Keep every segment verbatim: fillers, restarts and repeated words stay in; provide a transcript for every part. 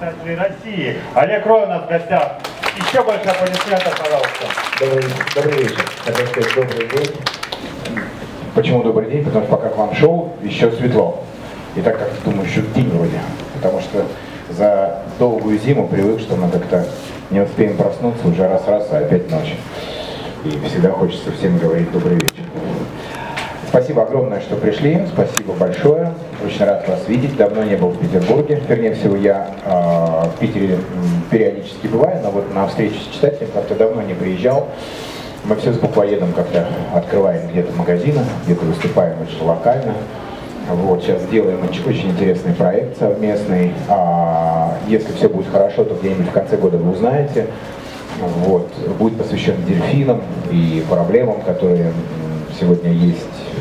писателей России. Олег Рой у нас в гостях. Еще больше аплодисментов, пожалуйста. Добрый, добрый вечер. Хотел сказать добрый день. Почему добрый день? Потому что пока к вам шел, еще светло. И так как думаю, еще день вроде. Потому что за долгую зиму привык, что мы как-то не успеем проснуться уже раз-раз, а опять ночь. И всегда хочется всем говорить добрый вечер. Спасибо огромное, что пришли. Спасибо большое. Очень рад вас видеть. Давно не был в Петербурге. Вернее всего, я э, в Питере э, периодически бываю, но вот на встречу с читателем как-то давно не приезжал. Мы все с буквоедом как-то открываем где-то магазины, где-то выступаем очень локально. Вот, сейчас делаем очень интересный проект совместный. А, если все будет хорошо, то где-нибудь в конце года вы узнаете. Вот, будет посвящен дельфинам и проблемам, которые сегодня есть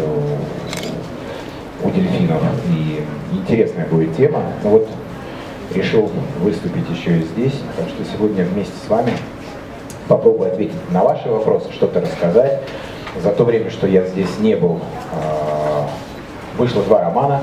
у дельфинов. И интересная будет тема. Ну вот, решил выступить еще и здесь, потому что сегодня вместе с вами попробую ответить на ваши вопросы, что-то рассказать. За то время, что я здесь не был, вышло два романа,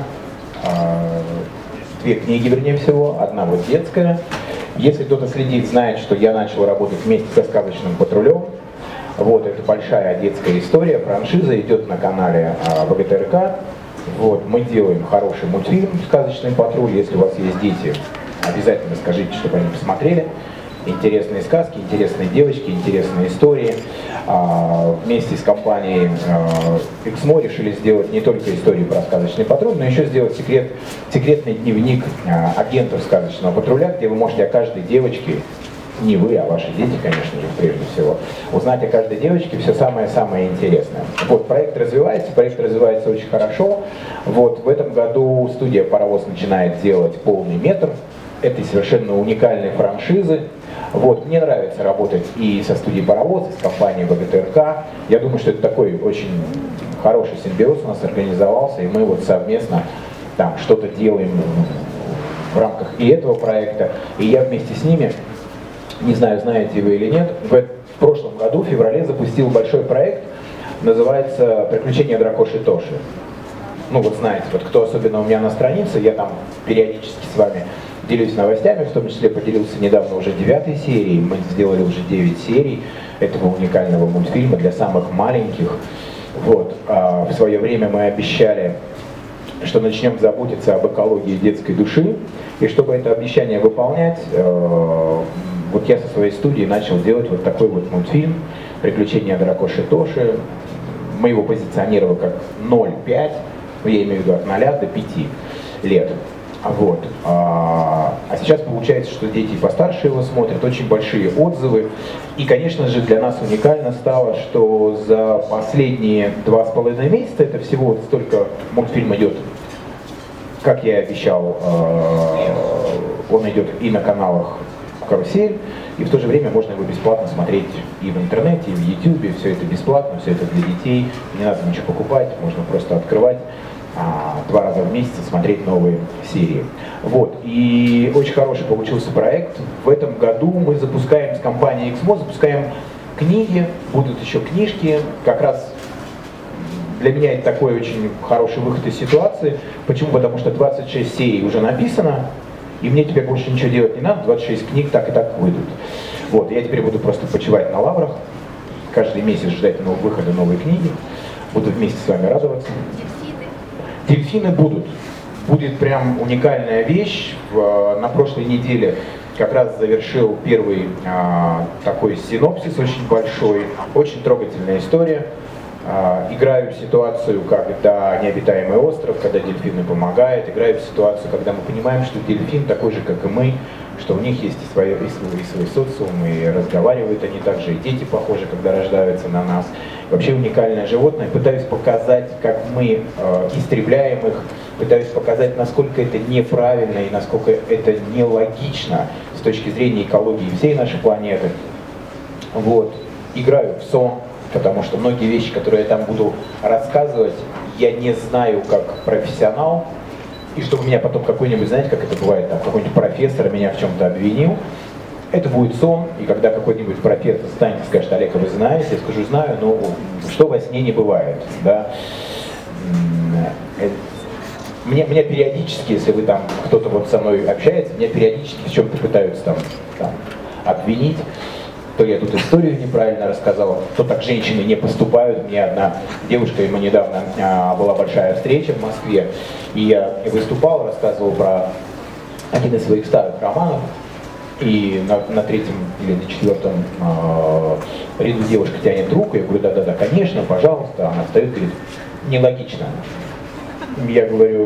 две книги, вернее всего, одна вот детская. Если кто-то следит, знает, что я начал работать вместе со «Сказочным патрулем». Вот, это большая детская история, франшиза идет на канале вэ гэ тэ эр ка. Вот, мы делаем хороший мультфильм «Сказочный патруль». Если у вас есть дети, обязательно скажите, чтобы они посмотрели. Интересные сказки, интересные девочки, интересные истории. А, вместе с компанией а, Эксмо решили сделать не только историю про «Сказочный патруль», но еще сделать секрет, секретный дневник а, агентов «Сказочного патруля», где вы можете о каждой девочке, не вы, а ваши дети, конечно же, прежде всего, узнать о каждой девочке все самое-самое интересное. Вот, проект развивается, проект развивается очень хорошо. Вот, в этом году студия «Паровоз» начинает делать полный метр этой совершенно уникальной франшизы. Вот, мне нравится работать и со студией «Паровоз», и с компанией вэ гэ тэ эр ка. Я думаю, что это такой очень хороший симбиоз у нас организовался, и мы вот совместно там что-то делаем в рамках и этого проекта. И я вместе с ними, не знаю, знаете вы или нет, в прошлом году, в феврале, запустил большой проект, называется «Приключения дракоши Тоши». Ну вот знаете, вот кто особенно у меня на странице, я там периодически с вами делюсь новостями, в том числе поделился недавно уже девятой серией. Мы сделали уже девять серий этого уникального мультфильма для самых маленьких. Вот. А в свое время мы обещали, что начнем заботиться об экологии детской души. И чтобы это обещание выполнять, вот я со своей студии начал делать вот такой вот мультфильм «Приключения дракоши Тоши». Мы его позиционировали как ноль пять, я имею в виду от ноля до пяти лет. Вот. А сейчас получается, что дети постарше его смотрят, очень большие отзывы. И, конечно же, для нас уникально стало, что за последние два с половиной месяца, это всего вот столько мультфильм идет, как я и обещал, он идет и на каналах «Карусель», и в то же время можно его бесплатно смотреть и в интернете, и в ютубе. Все это бесплатно, все это для детей, не надо ничего покупать, можно просто открывать. А, два раза в месяц смотреть новые серии. Вот. И очень хороший получился проект. В этом году мы запускаем с компанией Эксмо, запускаем книги, будут еще книжки. Как раз для меня это такой очень хороший выход из ситуации. Почему? Потому что двадцать шесть серий уже написано, и мне теперь больше ничего делать не надо, двадцать шесть книг так и так выйдут. Вот. Я теперь буду просто почивать на лаврах, каждый месяц ждать нового выхода новой книги. Буду вместе с вами радоваться. Дельфины будут. Будет прям уникальная вещь. В, на прошлой неделе как раз завершил первый а, такой синопсис очень большой. Очень трогательная история. А, играю в ситуацию, когда необитаемый остров, когда дельфины помогают. Играю в ситуацию, когда мы понимаем, что дельфин такой же, как и мы, что у них есть и, свое, и, свой, и свой социум, и разговаривают они также, и дети похожи, когда рождаются на нас. Вообще уникальное животное. Пытаюсь показать, как мы э, истребляем их, пытаюсь показать, насколько это неправильно и насколько это нелогично с точки зрения экологии всей нашей планеты. Вот. Играю в сон, потому что многие вещи, которые я там буду рассказывать, я не знаю как профессионал. И чтобы меня потом какой-нибудь, знаете, как это бывает, там, какой-нибудь профессор меня в чем-то обвинил, это будет сон, и когда какой-нибудь профессор станет и скажет: Олег, а вы знаете? Я скажу: знаю, но что во сне не бывает, да? мне, мне периодически, если вы там, кто-то вот со мной общается, меня периодически в чем-то пытаются там, там обвинить. То я тут историю неправильно рассказал, то так женщины не поступают. Мне одна девушка, ему недавно а, была большая встреча в Москве, и я выступал, рассказывал про один из своих старых романов, и на, на третьем или на четвертом а, ряду девушка тянет руку, я говорю, да-да-да, конечно, пожалуйста, она встает и говорит, нелогично. Я говорю,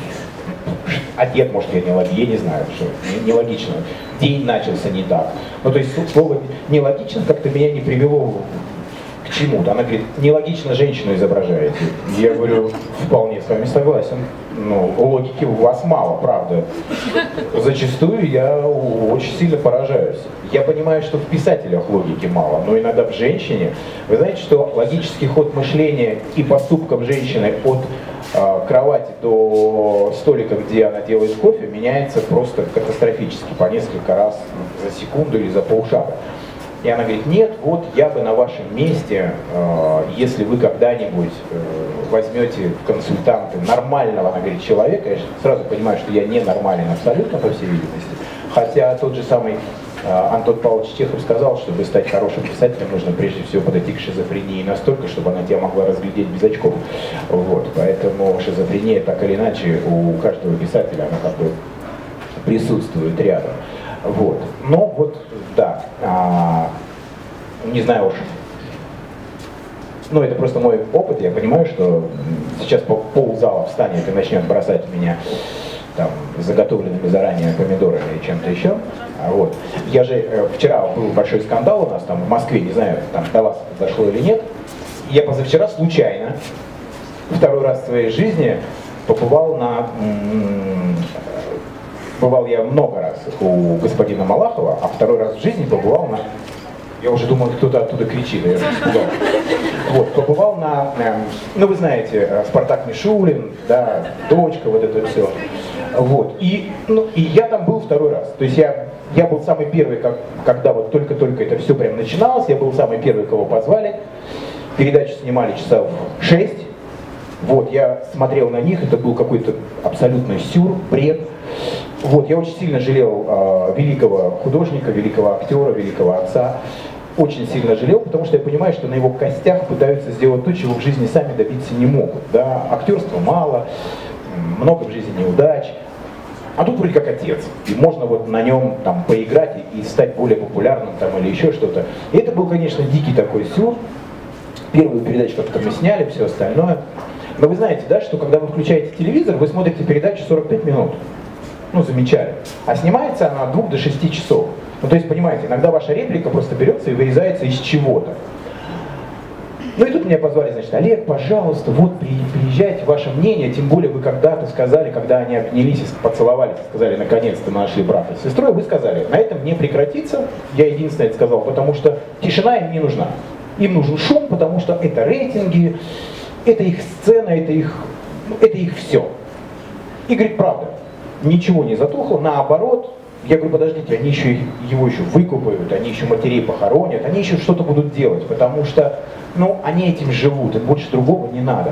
одет, может, я не логично, я не знаю, что нелогично. День начался не так. Ну, то есть слово нелогично как-то меня не привело к чему-то. Она говорит, нелогично женщину изображаете. Я говорю, вполне с вами согласен. Ну, логики у вас мало, правда. Зачастую я очень сильно поражаюсь. Я понимаю, что в писателях логики мало, но иногда в женщине. Вы знаете, что логический ход мышления и поступков женщины от э, кровати до столика, где она делает кофе, меняется просто катастрофически, по несколько раз за секунду или за полшага. И она говорит, нет, вот я бы на вашем месте, э, если вы когда-нибудь э, возьмете в консультанты нормального, она говорит, человека, я сразу понимаю, что я не нормален абсолютно, по всей видимости. Хотя тот же самый э, Антон Павлович Чехов сказал, чтобы стать хорошим писателем, нужно прежде всего подойти к шизофрении настолько, чтобы она тебя могла разглядеть без очков. Вот, поэтому шизофрения, так или иначе, у каждого писателя, она как бы присутствует рядом. Вот. Но вот, да, а, не знаю уж, ну это просто мой опыт, я понимаю, что сейчас ползала встанет и начнет бросать в меня там заготовленными заранее помидорами и чем-то еще. Вот. Я же, э, вчера был большой скандал у нас там в Москве, не знаю, там до вас дошло или нет, я позавчера случайно, второй раз в своей жизни побывал на... Бывал я много раз у господина Малахова, а второй раз в жизни побывал на... Я уже думал, кто-то оттуда кричит, я испугался. Вот, побывал на... Ну, вы знаете, Спартак Мишулин, да, дочка, вот это все. Вот, и, ну, и я там был второй раз. То есть я, я был самый первый, как, когда вот только-только это все прям начиналось, я был самый первый, кого позвали. Передачу снимали часов шесть. Вот, я смотрел на них, это был какой-то абсолютно сюр, бред. Вот, я очень сильно жалел э, великого художника, великого актера, великого отца. Очень сильно жалел, потому что я понимаю, что на его костях пытаются сделать то, чего в жизни сами добиться не могут. Да? Актерства мало, много в жизни неудач. А тут вроде как отец. И можно вот на нем там поиграть и, и стать более популярным там, или еще что-то. И это был, конечно, дикий такой сюр. Первую передачу как-то мы сняли, все остальное. Но вы знаете, да, что когда вы включаете телевизор, вы смотрите передачу сорок пять минут. Ну, замечали. А снимается она от двух до шести часов. Ну, то есть, понимаете, иногда ваша реплика просто берется и вырезается из чего-то. Ну и тут меня позвали, значит, Олег, пожалуйста, вот приезжайте, ваше мнение, тем более вы когда-то сказали, когда они обнялись и поцеловались, сказали, наконец-то мы нашли брата с сестрой, вы сказали, на этом не прекратится, я единственное это сказал, потому что тишина им не нужна. Им нужен шум, потому что это рейтинги, это их сцена, это их, это их все. И говорит, правда. Ничего не затухло, наоборот, я говорю, подождите, они еще его еще выкупают, они еще матерей похоронят, они еще что-то будут делать, потому что, ну, они этим живут, им больше другого не надо.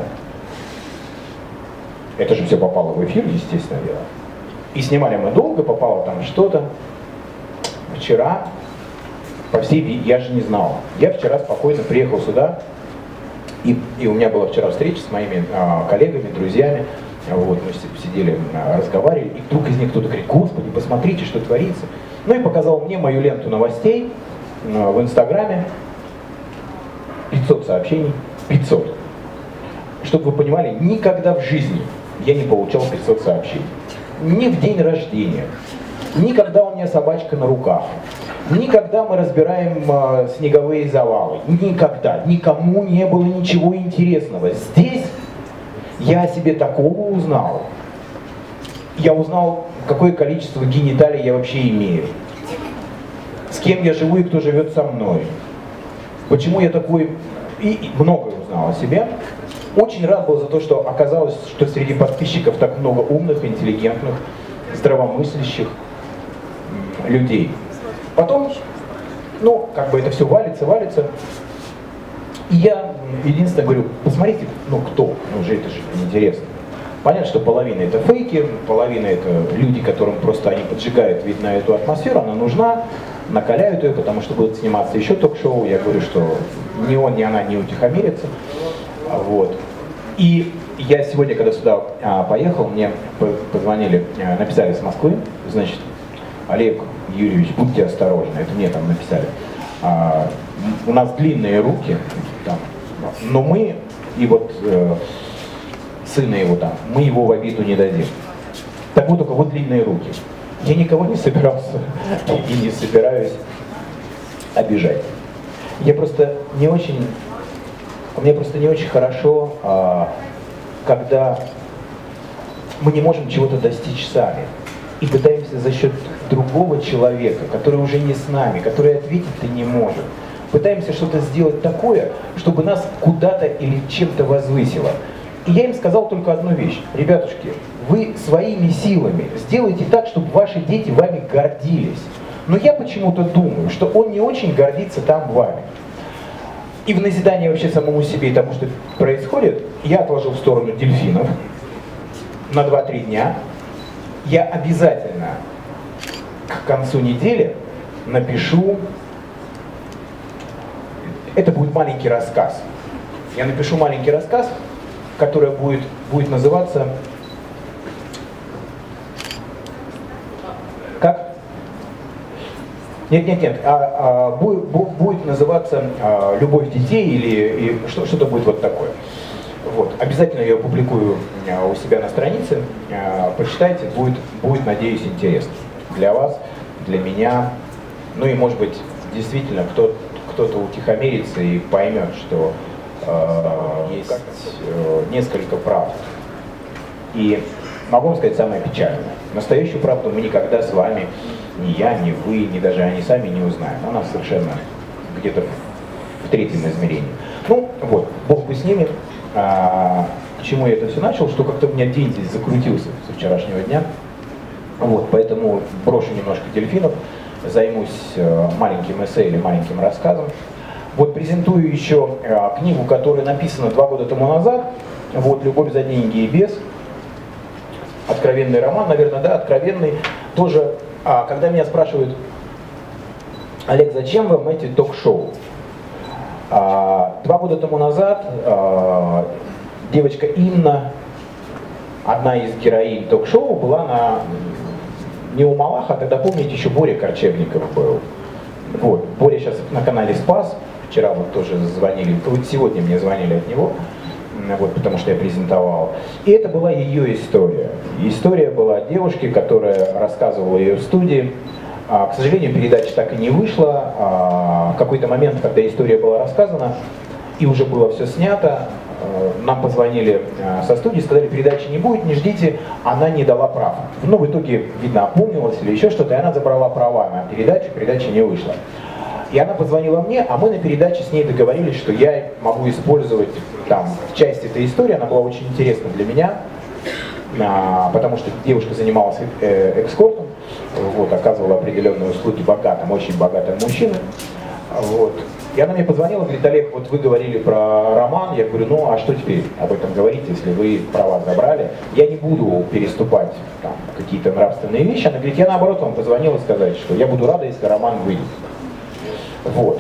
Это же все попало в эфир, естественно, дело. И снимали мы долго, попало там что-то. Вчера, по всей виде, я же не знал. Я вчера спокойно приехал сюда, и, и у меня была вчера встреча с моими а, коллегами, друзьями. Вот, мы сидели, разговаривали, и вдруг из них кто-то говорит, господи, посмотрите, что творится. Ну и показал мне мою ленту новостей в Инстаграме. пятьсот сообщений, пятьсот. Чтобы вы понимали, никогда в жизни я не получал пятьсот сообщений. Ни в день рождения, никогда у меня собачка на руках, никогда мы разбираем э, снеговые завалы. Никогда, никому не было ничего интересного. Здесь я о себе такого узнал. Я узнал, какое количество гениталий я вообще имею. С кем я живу и кто живет со мной. Почему я такой... И, и многое узнал о себе. Очень рад был за то, что оказалось, что среди подписчиков так много умных, интеллигентных, здравомыслящих людей. Потом, ну, как бы это все валится, валится. И я единственное говорю, посмотрите, ну кто, ну же это же интересно. Понятно, что половина это фейки, половина это люди, которым просто они поджигают, видно, эту атмосферу, она нужна, накаляют ее, потому что будут сниматься еще ток-шоу. Я говорю, что ни он, ни она не утихомирится. Вот. И я сегодня, когда сюда а, поехал, мне позвонили, а, написали с Москвы, значит, Олег Юрьевич, будьте осторожны, это мне там написали. А, у нас длинные руки, там, но мы, и вот э, сына его там, мы его в обиду не дадим. Так вот, у кого длинные руки. Я никого не собирался и не собираюсь обижать. Я просто не очень, мне просто не очень хорошо, а, когда мы не можем чего-то достичь сами и пытаемся за счет другого человека, который уже не с нами, который ответить-то не может, пытаемся что-то сделать такое, чтобы нас куда-то или чем-то возвысило. И я им сказал только одну вещь. Ребятушки, вы своими силами сделайте так, чтобы ваши дети вами гордились. Но я почему-то думаю, что он не очень гордится там вами. И в назидание вообще самому себе и тому, что происходит, я отложил в сторону дельфинов на два-три дня. Я обязательно к концу недели напишу, это будет маленький рассказ. Я напишу маленький рассказ, который будет, будет называться как? Нет, нет, нет, а, а, будет, будет называться а, «Любовь детей» или что-то будет вот такое. Вот. Обязательно я опубликую а, у себя на странице, а, почитайте, будет, будет, надеюсь, интересно для вас, для меня, ну и, может быть, действительно кто, кто-то утихомирится и поймет, что э, есть э, несколько правд. И могу вам сказать самое печальное. Настоящую правду мы никогда с вами, ни я, ни вы, ни даже они сами не узнаем. Она совершенно где-то в третьем измерении. Ну, вот, бог бы с ними. А, к чему я это все начал, что как-то у меня день здесь закрутился со вчерашнего дня. Вот, поэтому брошу немножко дельфинов, займусь э, маленьким эссе или маленьким рассказом. Вот презентую еще э, книгу, которая написана два года тому назад. Вот, «Любовь за деньги и без». Откровенный роман, наверное, да, откровенный. Тоже, а, когда меня спрашивают: Олег, зачем вам эти ток-шоу? А, два года тому назад а, девочка Инна, одна из героинь ток-шоу, была на, не у Малаха, тогда, помните, еще Боря Корчевников был. Вот, Боря сейчас на канале «Спас», вчера вот тоже звонили, вот сегодня мне звонили от него, вот, потому что я презентовал. И это была ее история. История была девушки, которая рассказывала ее в студии. А, к сожалению, передача так и не вышла. А, в какой-то момент, когда история была рассказана, и уже было все снято, нам позвонили со студии, сказали, передачи не будет, не ждите, она не дала прав. Ну, в итоге, видно, опомнилась или еще что-то, и она забрала права на передачу, передача не вышла. И она позвонила мне, а мы на передаче с ней договорились, что я могу использовать там часть этой истории, она была очень интересна для меня, потому что девушка занималась экскортом, вот, оказывала определенные услуги богатым, очень богатым мужчинам. Вот. И она мне позвонила, говорит: Олег, вот вы говорили про роман. Я говорю: ну а что теперь об этом говорить, если вы права забрали? Я не буду переступать там какие-то нравственные вещи. Она говорит: я наоборот вам позвонила сказать, что я буду рада, если роман выйдет. Вот.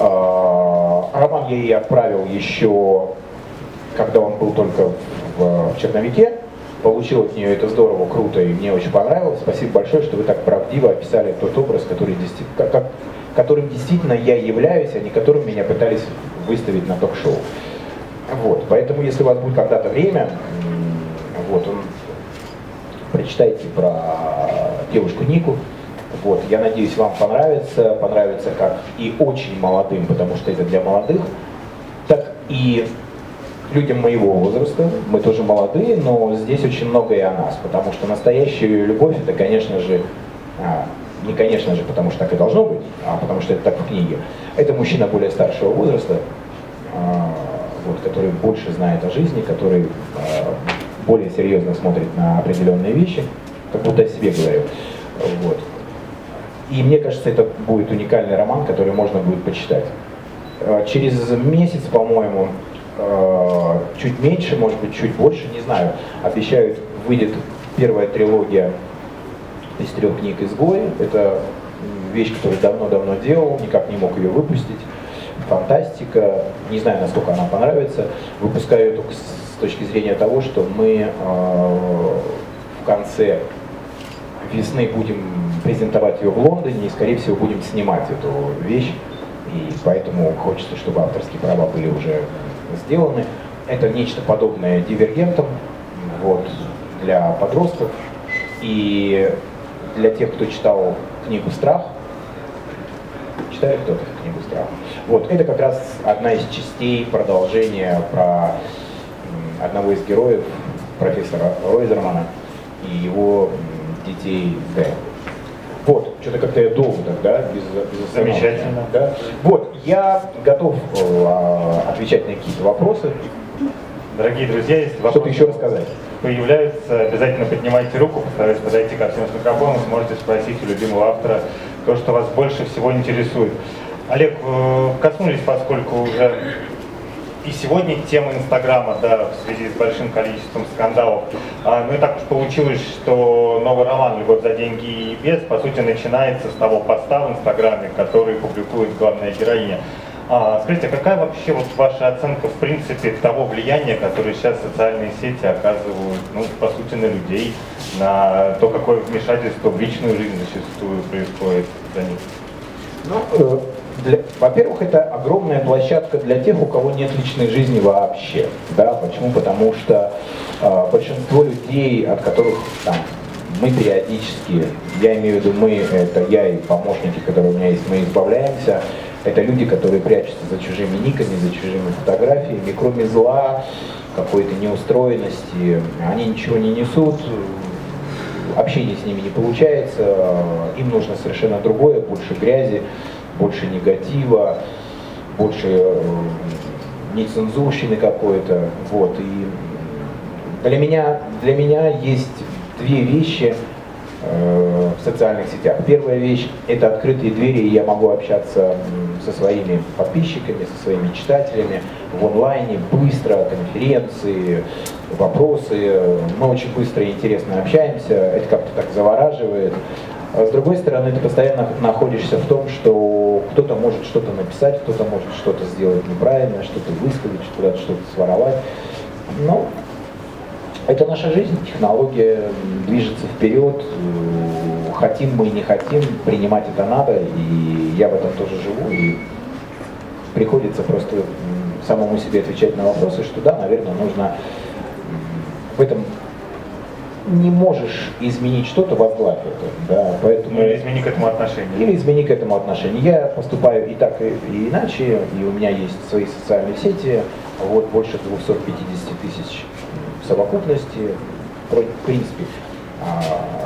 Роман я ей отправил еще, когда он был только в черновике. Получил от нее это здорово, круто, и мне очень понравилось. Спасибо большое, что вы так правдиво описали тот образ, который действительно, как, которым действительно я являюсь, а не которым меня пытались выставить на ток-шоу. Вот. Поэтому, если у вас будет когда-то время, вот, он, прочитайте про девушку Нику. Вот. Я надеюсь, вам понравится, понравится как и очень молодым, потому что это для молодых, так и людям моего возраста. Мы тоже молодые, но здесь очень много и о нас, потому что настоящая любовь, это, конечно же, а, не конечно же, потому что так и должно быть, а потому что это так в книге. Это мужчина более старшего возраста, а, вот, который больше знает о жизни, который а, более серьезно смотрит на определенные вещи, как будто о себе говорю. Вот. И мне кажется, это будет уникальный роман, который можно будет почитать. А, через месяц, по-моему, э, чуть меньше, может быть, чуть больше, не знаю. Обещают, выйдет первая трилогия из трех книг «Изгои». Это вещь, которую давно-давно делал, никак не мог ее выпустить. Фантастика, не знаю, насколько она понравится. Выпускаю ее только с точки зрения того, что мы э, в конце весны будем презентовать ее в Лондоне и, скорее всего, будем снимать эту вещь. И поэтому хочется, чтобы авторские права были уже сделаны. Это нечто подобное «Дивергентам», вот, для подростков. И для тех, кто читал книгу «Страх», читали кто-то книгу «Страх»? Вот, это как раз одна из частей продолжения про одного из героев, профессора Ройзермана, и его детей Д. Вот, что-то как-то я долго тогда, без, без Замечательно. Да? Вот, я готов э, отвечать на какие-то вопросы. Дорогие друзья, если вопросы Что-то еще рассказать? появляются, обязательно поднимайте руку, постарайтесь подойти ко всем с микрофоном, сможете спросить у любимого автора то, что вас больше всего интересует. Олег, коснулись, поскольку уже и сегодня тема Инстаграма, да, в связи с большим количеством скандалов. Ну и так уж получилось, что новый роман «Любовь за деньги и без» по сути начинается с того поста в Инстаграме, который публикует главная героиня. А, скажите, какая вообще вот ваша оценка в принципе того влияния, которое сейчас социальные сети оказывают, ну, по сути, на людей, на то, какое вмешательство в личную жизнь зачастую происходит за них? Ну, для, во-первых, это огромная площадка для тех, у кого нет личной жизни вообще. Да? Почему? Потому что э, большинство людей, от которых там, мы периодически, я имею в виду мы, это я и помощники, которые у меня есть, мы избавляемся, это люди, которые прячутся за чужими никами, за чужими фотографиями, кроме зла, какой-то неустроенности, они ничего не несут, общение с ними не получается, им нужно совершенно другое, больше грязи, больше негатива, больше э, нецензурщины какой-то. Вот. И для меня, для меня есть две вещи э, в социальных сетях. Первая вещь – это открытые двери, и я могу общаться со своими подписчиками, со своими читателями в онлайне, быстро, конференции, вопросы. Мы очень быстро и интересно общаемся, это как-то так завораживает. А с другой стороны, ты постоянно находишься в том, что кто-то может что-то написать, кто-то может что-то сделать неправильно, что-то высказать, куда-то что-то своровать. Но это наша жизнь, технология движется вперед, хотим мы, не хотим, принимать это надо, и я в этом тоже живу, и приходится просто самому себе отвечать на вопросы, что да, наверное, нужно в этом... Не можешь изменить что-то, возглавь это, да, поэтому... Ну, или измени к этому отношение. Или измени к этому отношение. Я поступаю и так, и, и иначе, и у меня есть свои социальные сети, вот больше двухсот пятидесяти тысяч в совокупности, в принципе. А,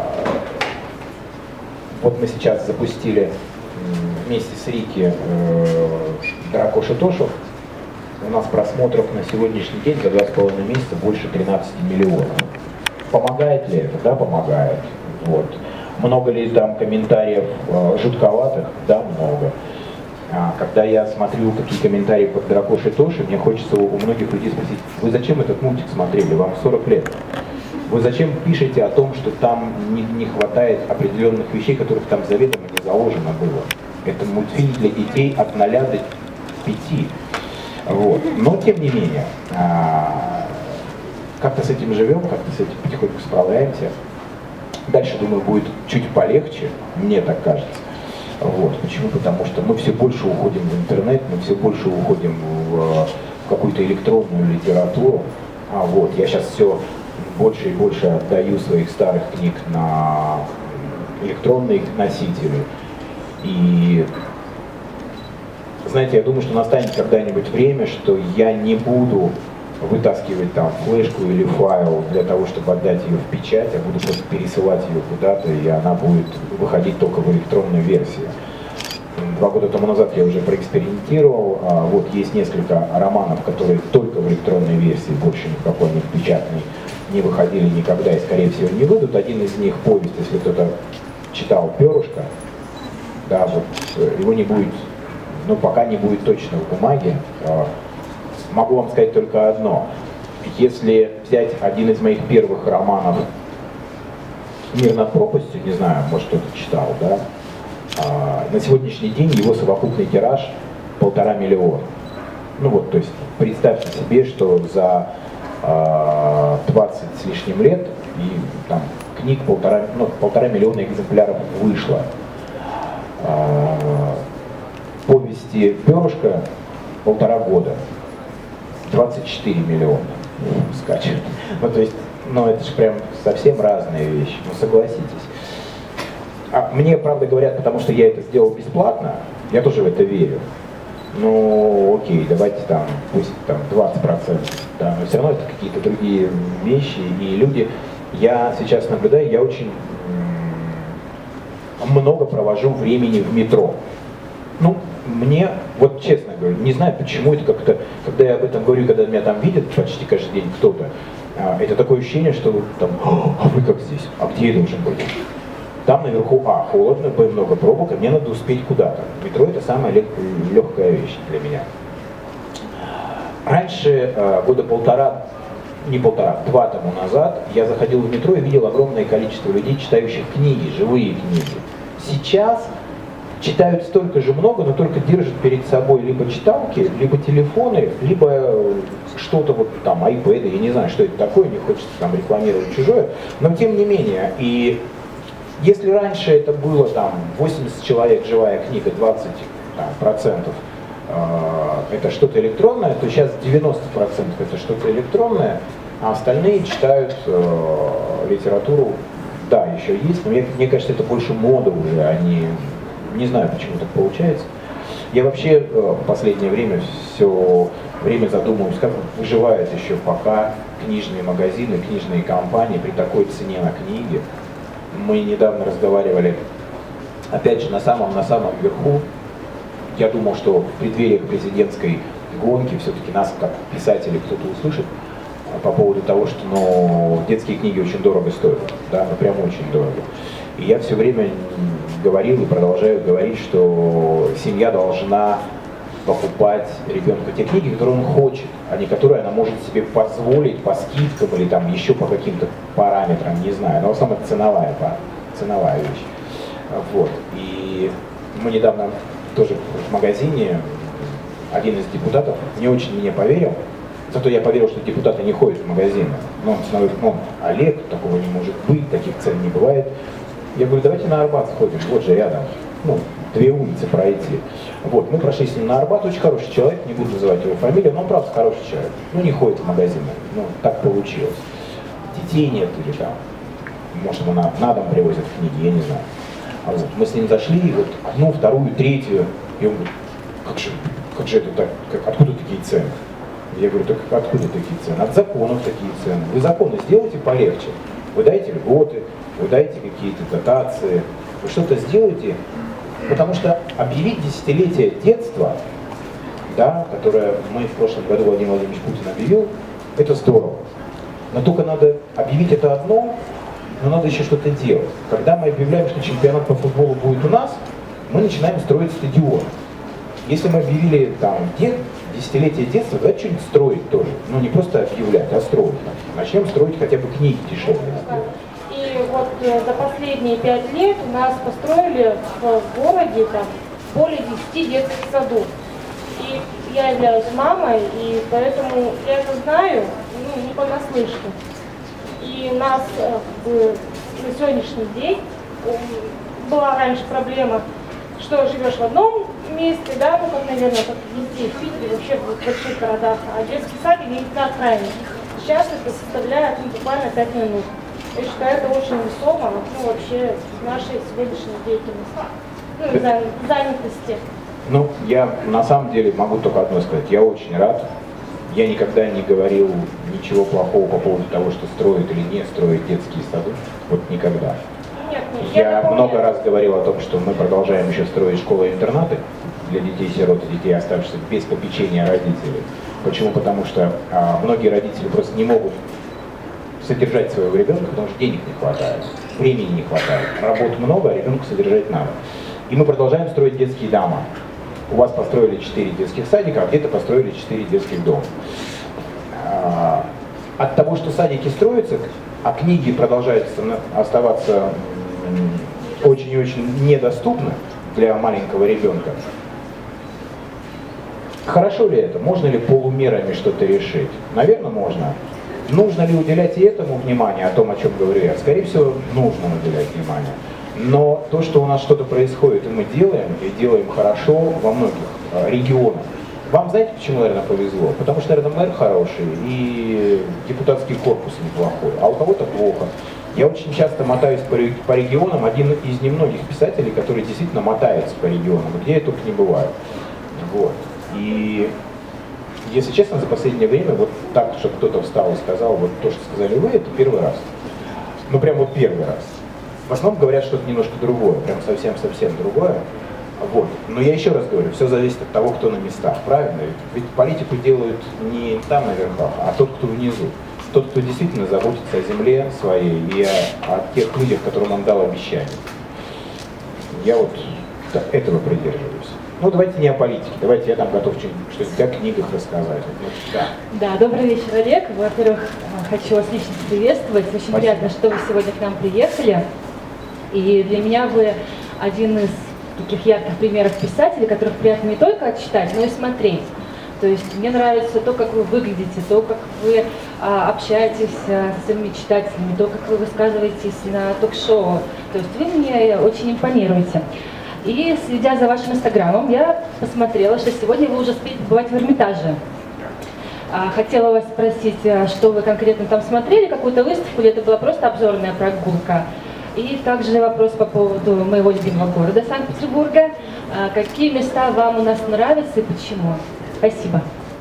вот мы сейчас запустили вместе с Рики э, Дракоша Тошу. У нас просмотров на сегодняшний день за два с половиной месяца больше тринадцати миллионов. Помогает ли это? Да, помогает. Вот. Много ли там комментариев э, жутковатых? Да, много. А, когда я смотрю, какие комментарии под Дракошей Тоши, мне хочется у, у многих людей спросить: вы зачем этот мультик смотрели? Вам сорок лет. Вы зачем пишете о том, что там не, не хватает определенных вещей, которых там заведомо не заложено было? Это мультфильм для детей от ноля до пяти. Вот. Но тем не менее, а, как-то с этим живем, как-то с этим потихоньку справляемся. Дальше, думаю, будет чуть полегче, мне так кажется. Вот. Почему? Потому что мы все больше уходим в интернет, мы все больше уходим в, в какую-то электронную литературу. А вот, я сейчас все больше и больше отдаю своих старых книг на электронные носители. И знаете, я думаю, что настанет когда-нибудь время, что я не буду вытаскивать там флешку или файл для того, чтобы отдать ее в печать, а буду просто пересылать ее куда-то, и она будет выходить только в электронной версии. Два года тому назад я уже проэкспериментировал, а вот есть несколько романов, которые только в электронной версии, больше никакой не в печатной, не выходили никогда и, скорее всего, не выйдут. Один из них повесть, если кто-то читал «Перышко», да, вот его не будет, ну, пока не будет точно в бумаге. могу вам сказать только одно. Если взять один из моих первых романов «Мир над пропастью», не знаю, может кто-то читал, да, на сегодняшний день его совокупный тираж полтора миллиона. Ну вот, то есть представьте себе, что за двадцать с лишним лет и там книг полтора, ну, полтора миллиона экземпляров вышло. Повести «Перышко» полтора года, двадцать четыре миллиона скачивают. Ну, то есть, ну, это же прям совсем разные вещи, ну, согласитесь. А мне, правда, говорят, потому что я это сделал бесплатно, я тоже в это верю. Ну, окей, давайте там, пусть там двадцать процентов, да, но все равно это какие-то другие вещи, и люди, я сейчас наблюдаю, я очень много провожу времени в метро. Ну, мне, вот честно говорю, не знаю почему это как-то, когда я об этом говорю, когда меня там видят почти каждый день кто-то, это такое ощущение, что там, а вы как здесь, а где я должен быть? Там наверху, а, холодно, б, много пробок, и мне надо успеть куда-то. Метро — это самая лег, легкая вещь для меня. Раньше, э, года полтора, не полтора, два тому назад, я заходил в метро и видел огромное количество людей, читающих книги, живые книги. Сейчас читают столько же много, но только держат перед собой либо читалки, либо телефоны, либо что-то вот там, айпэды, я не знаю, что это такое, не хочется там рекламировать чужое, но тем не менее, и если раньше это было там восемьдесят человек, живая книга, двадцать процентов э, это что-то электронное, то сейчас девяносто процентов это что-то электронное, а остальные читают э, литературу, да, еще есть, но мне, мне кажется, это больше мода уже, а не, не знаю, почему так получается. Я вообще э, в последнее время все время задумываюсь, как выживают еще пока книжные магазины, книжные компании при такой цене на книги. Мы недавно разговаривали, опять же, на самом, на самом верху. Я думал, что в преддверии президентской гонки все-таки нас, как писателей, кто-то услышит по поводу того, что ну, детские книги очень дорого стоят, да, ну прям очень дорого. И я все время говорил и продолжаю говорить, что семья должна покупать ребенку те книги, которые он хочет, а не которые она может себе позволить по скидкам или там еще по каким-то параметрам, не знаю. Но в основном это ценовая, ценовая вещь. Вот. И мы недавно тоже в магазине, один из депутатов не очень мне поверил, зато я поверил, что депутаты не ходят в магазины. Но он становится, ну, Олег, такого не может быть, таких цен не бывает. Я говорю, давайте на Арбат сходим, вот же рядом. Ну, две улицы пройти. Вот, мы прошли с ним на Арбат, очень хороший человек, не буду называть его фамилию, но он правда хороший человек. Ну, не ходит в магазины, ну, так получилось. Детей нет или там, может, ему на, на дом привозят книги, я не знаю. А вот, мы с ним зашли, вот, одну, вторую, третью, и он говорит, как же, как же это так, как, откуда такие цены? Я говорю, так откуда такие цены? От законов такие цены. Вы законы сделайте полегче, вы дайте льготы, вы дайте какие-то дотации, вы что-то сделайте. Потому что объявить десятилетие детства, да, которое мы в прошлом году Владимир Владимирович Путин объявил, это здорово. Но только надо объявить это одно, но надо еще что-то делать. Когда мы объявляем, что чемпионат по футболу будет у нас, мы начинаем строить стадион. Если мы объявили там десятилетие детства, давайте что-нибудь строить тоже. Ну не просто объявлять, а строить. Начнем строить хотя бы книги дешевле сделать. И вот э, за последние пять лет у нас построили в городе там более десяти детских садов. И я являюсь мамой, и поэтому я это знаю, ну, не понаслышке. И у нас э, на сегодняшний день э, была раньше проблема, что живешь в одном месте, да, ну как, наверное, как везде, в Питере, вообще в больших городах, а детский сад имеет на окраине. Сейчас это составляет ну, буквально пять минут. Я считаю, это очень весомо, ну, вообще, нашей сегодняшней деятельности, ну, занятости. Ну, я на самом деле могу только одно сказать. Я очень рад. Я никогда не говорил ничего плохого по поводу того, что строят или не строят детские сады. Вот никогда. Нет, нет, я я много раз говорил о том, что мы продолжаем еще строить школы-интернаты для детей-сирот и детей, оставшихся без попечения родителей. Почему? Потому что а, многие родители просто не могут содержать своего ребенка, потому что денег не хватает, времени не хватает, работы много, а ребенка содержать надо. И мы продолжаем строить детские дома. у вас построили четыре детских садика, а где-то построили четыре детских дома. От того, что садики строятся, а книги продолжают оставаться очень и очень недоступны для маленького ребенка, хорошо ли это? Можно ли полумерами что-то решить? Наверное, можно. Нужно ли уделять и этому внимание, о том, о чем говорю я? Скорее всего, нужно уделять внимание. Но то, что у нас что-то происходит, и мы делаем, и делаем хорошо во многих э, регионах. Вам знаете, почему, наверное, повезло? Потому что, наверное, мэр хороший и депутатский корпус неплохой, а у кого-то плохо. Я очень часто мотаюсь по, по регионам, один из немногих писателей, который действительно мотается по регионам, где я только не бываю. Вот. И, если честно, за последнее время вот так, чтобы кто-то встал и сказал, вот то, что сказали вы, это первый раз. Ну, прям вот первый раз. В основном говорят что-то немножко другое, прям совсем-совсем другое. Вот. Но я еще раз говорю, все зависит от того, кто на местах, правильно? Ведь политику делают не там наверху, а тот, кто внизу. Тот, кто действительно заботится о земле своей и о, о тех людях, которым он дал обещание. Я вот этого придерживаюсь. Ну, давайте не о политике, давайте я там готов что-нибудь о книгах рассказать. Вот, да. Да, добрый вечер, Олег. Во-первых, хочу вас лично приветствовать. Очень Спасибо. приятно, что вы сегодня к нам приехали. И для меня вы один из таких ярких примеров писателей, которых приятно не только читать, но и смотреть. То есть мне нравится то, как вы выглядите, то, как вы а, общаетесь а, с своими читателями, то, как вы высказываетесь на ток-шоу. То есть вы мне очень импонируете. И следя за вашим инстаграмом, я посмотрела, что сегодня вы уже успели побывать в Эрмитаже. А, хотела вас спросить, что вы конкретно там смотрели, какую-то выставку, или это была просто обзорная прогулка? И также вопрос по поводу моего любимого города Санкт-Петербурга. А, какие места вам у нас нравятся и почему? Спасибо.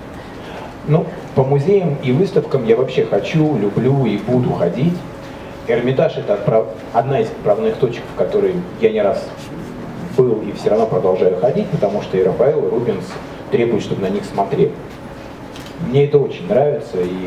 Ну, по музеям и выставкам я вообще хочу, люблю и буду ходить. Эрмитаж — это отправ... одна из отправных точек, в которой я не раз был и все равно продолжаю ходить, потому что и Рафаэл, и Рубенс требуют, чтобы на них смотрели. Мне это очень нравится, и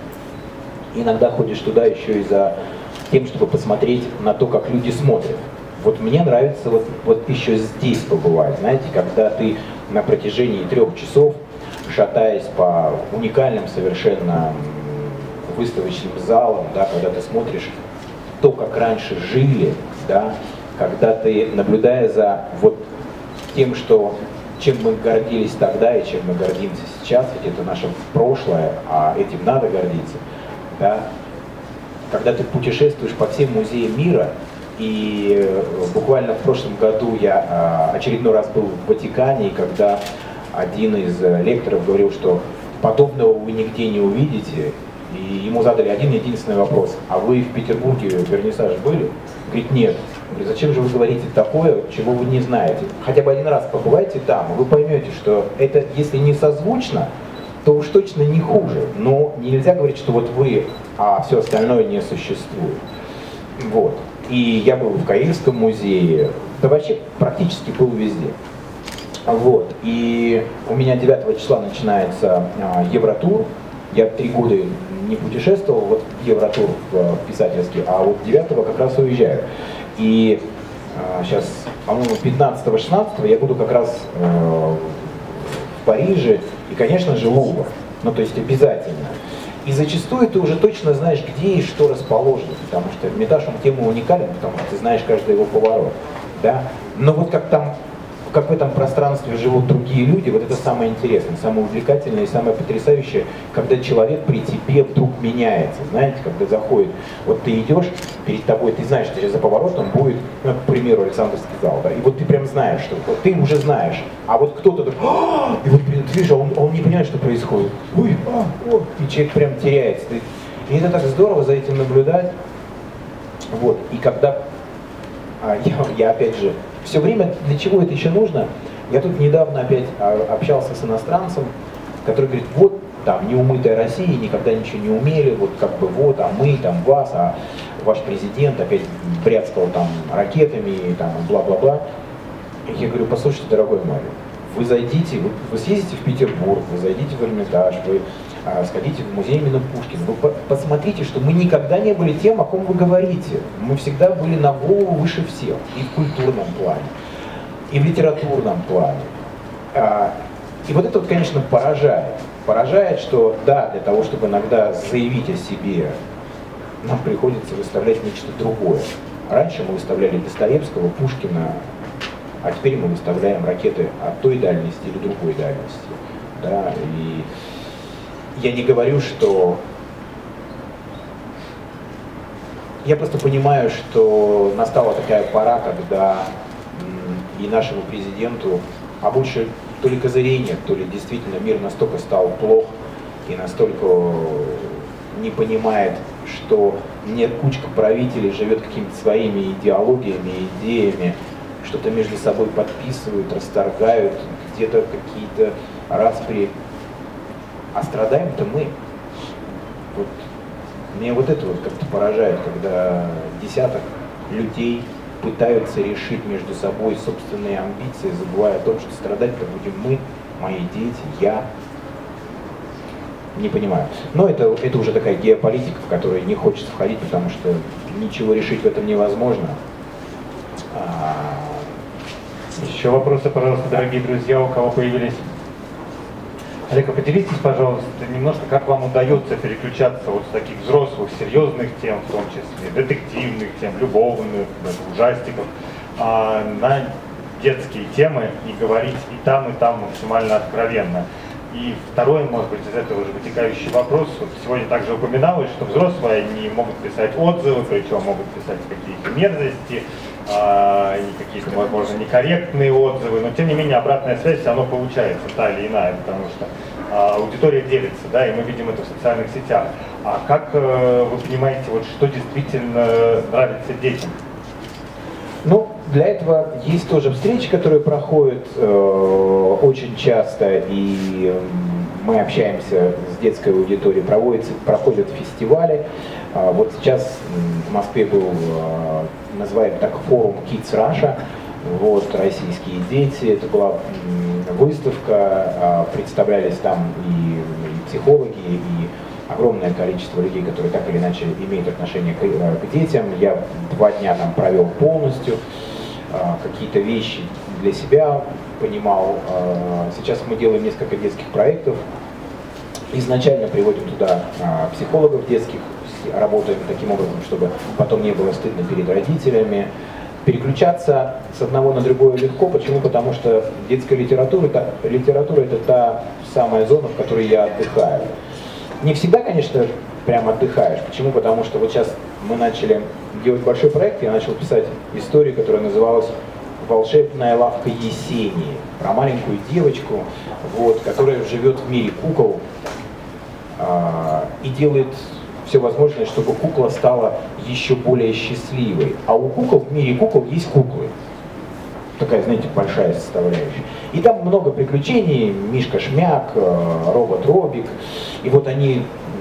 иногда ходишь туда еще и за тем, чтобы посмотреть на то, как люди смотрят. Вот мне нравится вот, вот еще здесь побывать, знаете, когда ты на протяжении трех часов, шатаясь по уникальным совершенно выставочным залам, да, когда ты смотришь то, как раньше жили, да, когда ты, наблюдая за вот тем, что, чем мы гордились тогда и чем мы гордимся сейчас, ведь это наше прошлое, а этим надо гордиться, да, когда ты путешествуешь по всем музеям мира, и буквально в прошлом году я очередной раз был в Ватикане, и когда один из лекторов говорил, что подобного вы нигде не увидите, и ему задали один единственный вопрос: а вы в Петербурге в вернисаже были? Говорит, нет. Говорю, зачем же вы говорите такое, чего вы не знаете? Хотя бы один раз побывайте там, и вы поймете, что это, если не созвучно, то уж точно не хуже. Но нельзя говорить, что вот вы, а все остальное не существует. Вот. И я был в Каирском музее, да вообще практически был везде. Вот. И у меня девятого числа начинается а, Евротур. Я три года не путешествовал, вот Евротур в писательский, а вот девятого как раз уезжаю. И а, сейчас, по-моему, пятнадцатого-шестнадцатого я буду как раз а, в Париже и, конечно же, Лувр. Ну, то есть обязательно. И зачастую ты уже точно знаешь, где и что расположено, потому что Эрмитаж, он тема уникален, потому что ты знаешь каждый его поворот. Да? Но вот как там, как в этом пространстве живут другие люди, вот это самое интересное, самое увлекательное и самое потрясающее, когда человек при тебе вдруг меняется, знаете, когда заходит, вот ты идешь, перед тобой, ты знаешь, что сейчас за поворотом будет, ну, к примеру, Александровский зал, да, и вот ты прям знаешь, что вот ты уже знаешь, а вот кто-то такой, и вот ты видишь, он, он не понимает, что происходит, ой, а, о, и человек прям теряется, и это так здорово за этим наблюдать, вот, и когда, а, я, я опять же, все время, для чего это еще нужно? Я тут недавно опять общался с иностранцем, который говорит, вот там неумытая Россия, никогда ничего не умели, вот как бы вот, а мы там вас, а ваш президент опять бряцкал там ракетами и там бла-бла-бла. Я говорю, послушайте, дорогой мой, вы зайдите, вы, вы съездите в Петербург, вы зайдите в Эрмитаж, вы а, сходите в музей имени Пушкина, вы по посмотрите, что мы никогда не были тем, о ком вы говорите. Мы всегда были на голову выше всех, и в культурном плане, и в литературном плане. И вот это вот, конечно, поражает. Поражает, что да, для того, чтобы иногда заявить о себе, нам приходится выставлять нечто другое. Раньше мы выставляли Достоевского, Пушкина, а теперь мы выставляем ракеты от той дальности или другой дальности. Да? И я не говорю, что... Я просто понимаю, что настала такая пора, когда и нашему президенту, а больше то ли козырей нет, то ли действительно мир настолько стал плох и настолько не понимает, что нет, кучка правителей живет какими-то своими идеологиями, идеями, что-то между собой подписывают, расторгают, где-то какие-то распри. А страдаем-то мы. Вот. Меня вот это вот как-то поражает, когда десяток людей пытаются решить между собой собственные амбиции, забывая о том, что страдать-то будем мы, мои дети, я. Не понимаю. Но это, это уже такая геополитика, в которой не хочется входить, потому что ничего решить в этом невозможно. А... Еще вопросы, пожалуйста, дорогие друзья, у кого появились? Олег, а поделитесь, пожалуйста, немножко, как вам удается переключаться вот с таких взрослых, серьезных тем, в том числе детективных тем, любовных, ужастиков, а, на детские темы и говорить и там, и там максимально откровенно. И второй, может быть, из этого же вытекающий вопрос. Вот сегодня также упоминалось, что взрослые не могут писать отзывы, причем могут писать какие-то мерзости, а, и какие-то, возможно, некорректные отзывы, но тем не менее обратная связь все равно получается, та или иная, потому что а, аудитория делится, да, и мы видим это в социальных сетях. А как э, вы понимаете, вот, что действительно нравится детям? Ну, для этого есть тоже встречи, которые проходят э, очень часто, и э, мы общаемся с детской аудиторией, проводятся, проходят фестивали. Э, вот сейчас в Москве был, э, называем так, форум Kids Russia, вот, российские дети, это была э, выставка, э, представлялись там и, и психологи, и огромное количество людей, которые так или иначе имеют отношение к, к детям. Я два дня там провел полностью, какие-то вещи для себя понимал. Сейчас мы делаем несколько детских проектов. Изначально приводим туда психологов детских, работаем таким образом, чтобы потом не было стыдно перед родителями. Переключаться с одного на другое легко. Почему? Потому что детская литература, литература это та самая зона, в которой я отдыхаю. Не всегда, конечно, прям отдыхаешь. Почему? Потому что вот сейчас мы начали делать большой проект, я начал писать историю, которая называлась «Волшебная лавка Есении», про маленькую девочку, вот, которая живет в мире кукол а, и делает все возможное, чтобы кукла стала еще более счастливой. А у кукол, в мире кукол есть куклы. Такая, знаете, большая составляющая. И там много приключений, Мишка-Шмяк, робот-робик. И вот они...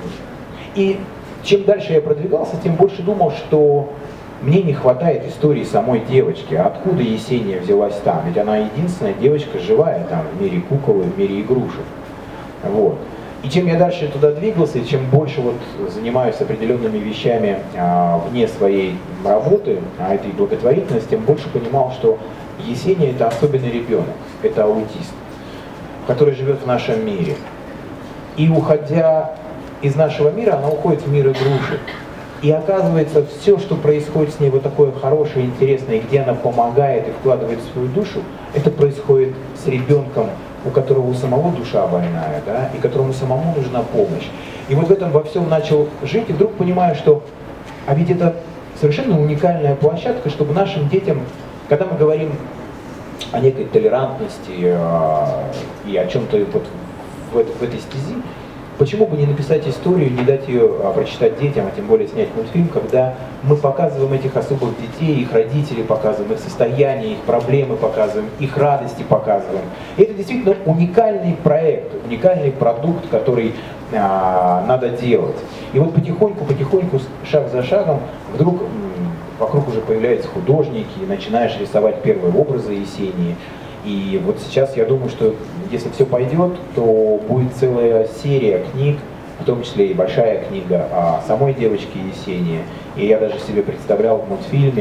И чем дальше я продвигался, тем больше думал, что мне не хватает истории самой девочки. А откуда Есения взялась там? Ведь она единственная девочка живая там, в мире кукол и в мире игрушек. Вот. И чем я дальше туда двигался, и чем больше вот занимаюсь определенными вещами а, вне своей работы, а этой благотворительности, тем больше понимал, что Есения это особенный ребенок, это аутист, который живет в нашем мире. И уходя из нашего мира, она уходит в мир игрушек. И оказывается, все, что происходит с ней вот такое хорошее, интересное, где она помогает и вкладывает свою душу, это происходит с ребенком, у которого у самого душа больная, да, и которому самому нужна помощь. И вот в этом во всем начал жить, и вдруг понимаю, что а ведь это совершенно уникальная площадка, чтобы нашим детям, когда мы говорим о некой толерантности э, и о чем-то вот в, это, в этой стези, почему бы не написать историю, не дать ее а, прочитать детям, а тем более снять мультфильм, когда мы показываем этих особых детей, их родителей показываем, их состояние, их проблемы показываем, их радости показываем. И это действительно уникальный проект, уникальный продукт, который а, надо делать. И вот потихоньку, потихоньку, шаг за шагом, вдруг м, вокруг уже появляются художники, и начинаешь рисовать первые образы Есении. И вот сейчас я думаю, что если все пойдет, то будет целая серия книг, в том числе и большая книга о самой девочке Есении. И я даже себе представлял в мультфильме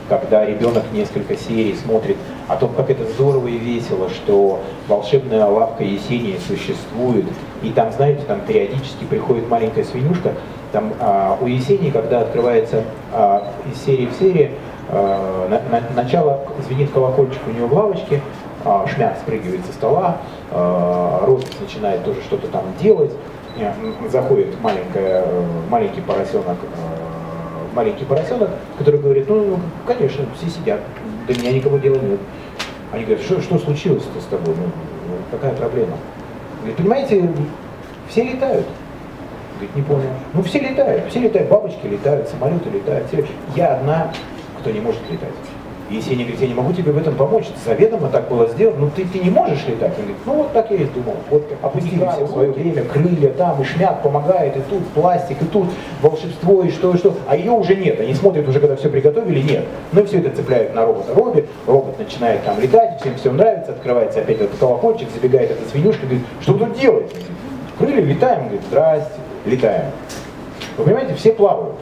когда ребенок несколько серий смотрит о том, как это здорово и весело, что волшебная лавка Есении существует, и там, знаете, там периодически приходит маленькая свинюшка, там а, у Есении, когда открывается а, из серии в серии, а, на, на, начало звенит колокольчик у него в лавочке, а, Шмяк спрыгивает со стола, а, Розович начинает тоже что-то там делать, заходит маленькая, маленький поросенок, маленький поросенок, который говорит, ну, конечно, все сидят, до меня никому дела нет. Они говорят, что, что случилось-то с тобой, ну, какая проблема? Говорит, понимаете, все летают. Говорит, не понял. Ну, все летают, все летают, бабочки летают, самолеты летают. Все... Я одна, кто не может летать. И Есения говорит, я не могу тебе в этом помочь, заведомо так было сделано, ну ты, ты не можешь летать. Он говорит, ну вот так я и думал, вот опустили все в свое время, крылья там, и Шмяк помогает, и тут пластик, и тут волшебство, и что, и что. А ее уже нет, они смотрят уже, когда все приготовили, нет. Ну и все это цепляют на робота Робби, робот начинает там летать, всем все нравится, открывается опять этот колокольчик, забегает эта свинюшка, говорит, что вы тут делаете? Крылья, летаем, говорит, здрасте, летаем. Вы понимаете, все плавают.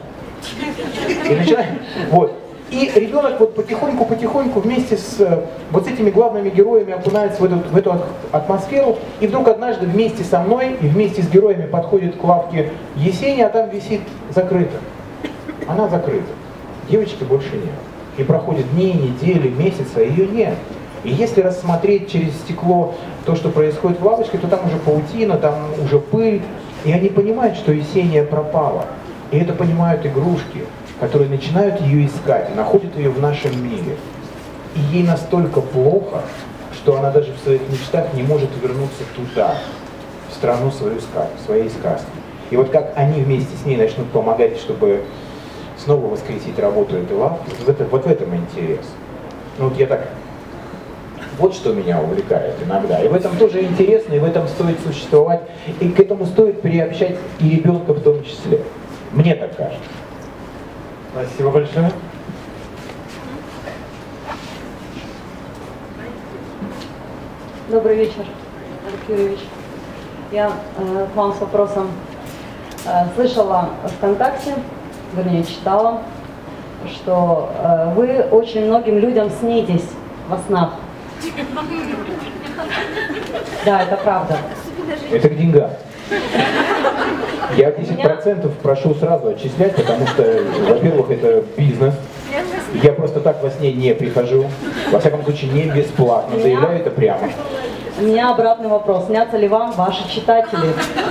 И начинаем, вот. И ребенок вот потихоньку-потихоньку вместе с вот этими главными героями окунается в эту, в эту атмосферу, и вдруг однажды вместе со мной и вместе с героями подходит к лавке Есения, а там висит закрыто. Она закрыта. Девочки больше нет. И проходят дни, недели, месяцы, а ее нет. И если рассмотреть через стекло то, что происходит в лавочке, то там уже паутина, там уже пыль, и они понимают, что Есения пропала. И это понимают игрушки, которые начинают ее искать и находят ее в нашем мире. И ей настолько плохо, что она даже в своих мечтах не может вернуться туда, в страну свою, своей сказки. И вот как они вместе с ней начнут помогать, чтобы снова воскресить работу этой лавки, вот, это, вот в этом интерес. Ну вот я так, вот что меня увлекает иногда. И в этом тоже интересно, и в этом стоит существовать, и к этому стоит приобщать и ребенка в том числе. Мне так кажется. Спасибо большое. Добрый вечер, Олег Юрьевич. Я э, к вам с вопросом э, слышала ВКонтакте, вернее читала, что э, вы очень многим людям снитесь во снах. Да, это правда. Это к деньгам. Я десять процентов прошу сразу отчислять, потому что, во-первых, это бизнес. Я просто так во сне не прихожу. Во всяком случае, не бесплатно. Заявляю это прямо. У меня обратный вопрос. Снятся ли вам ваши читатели?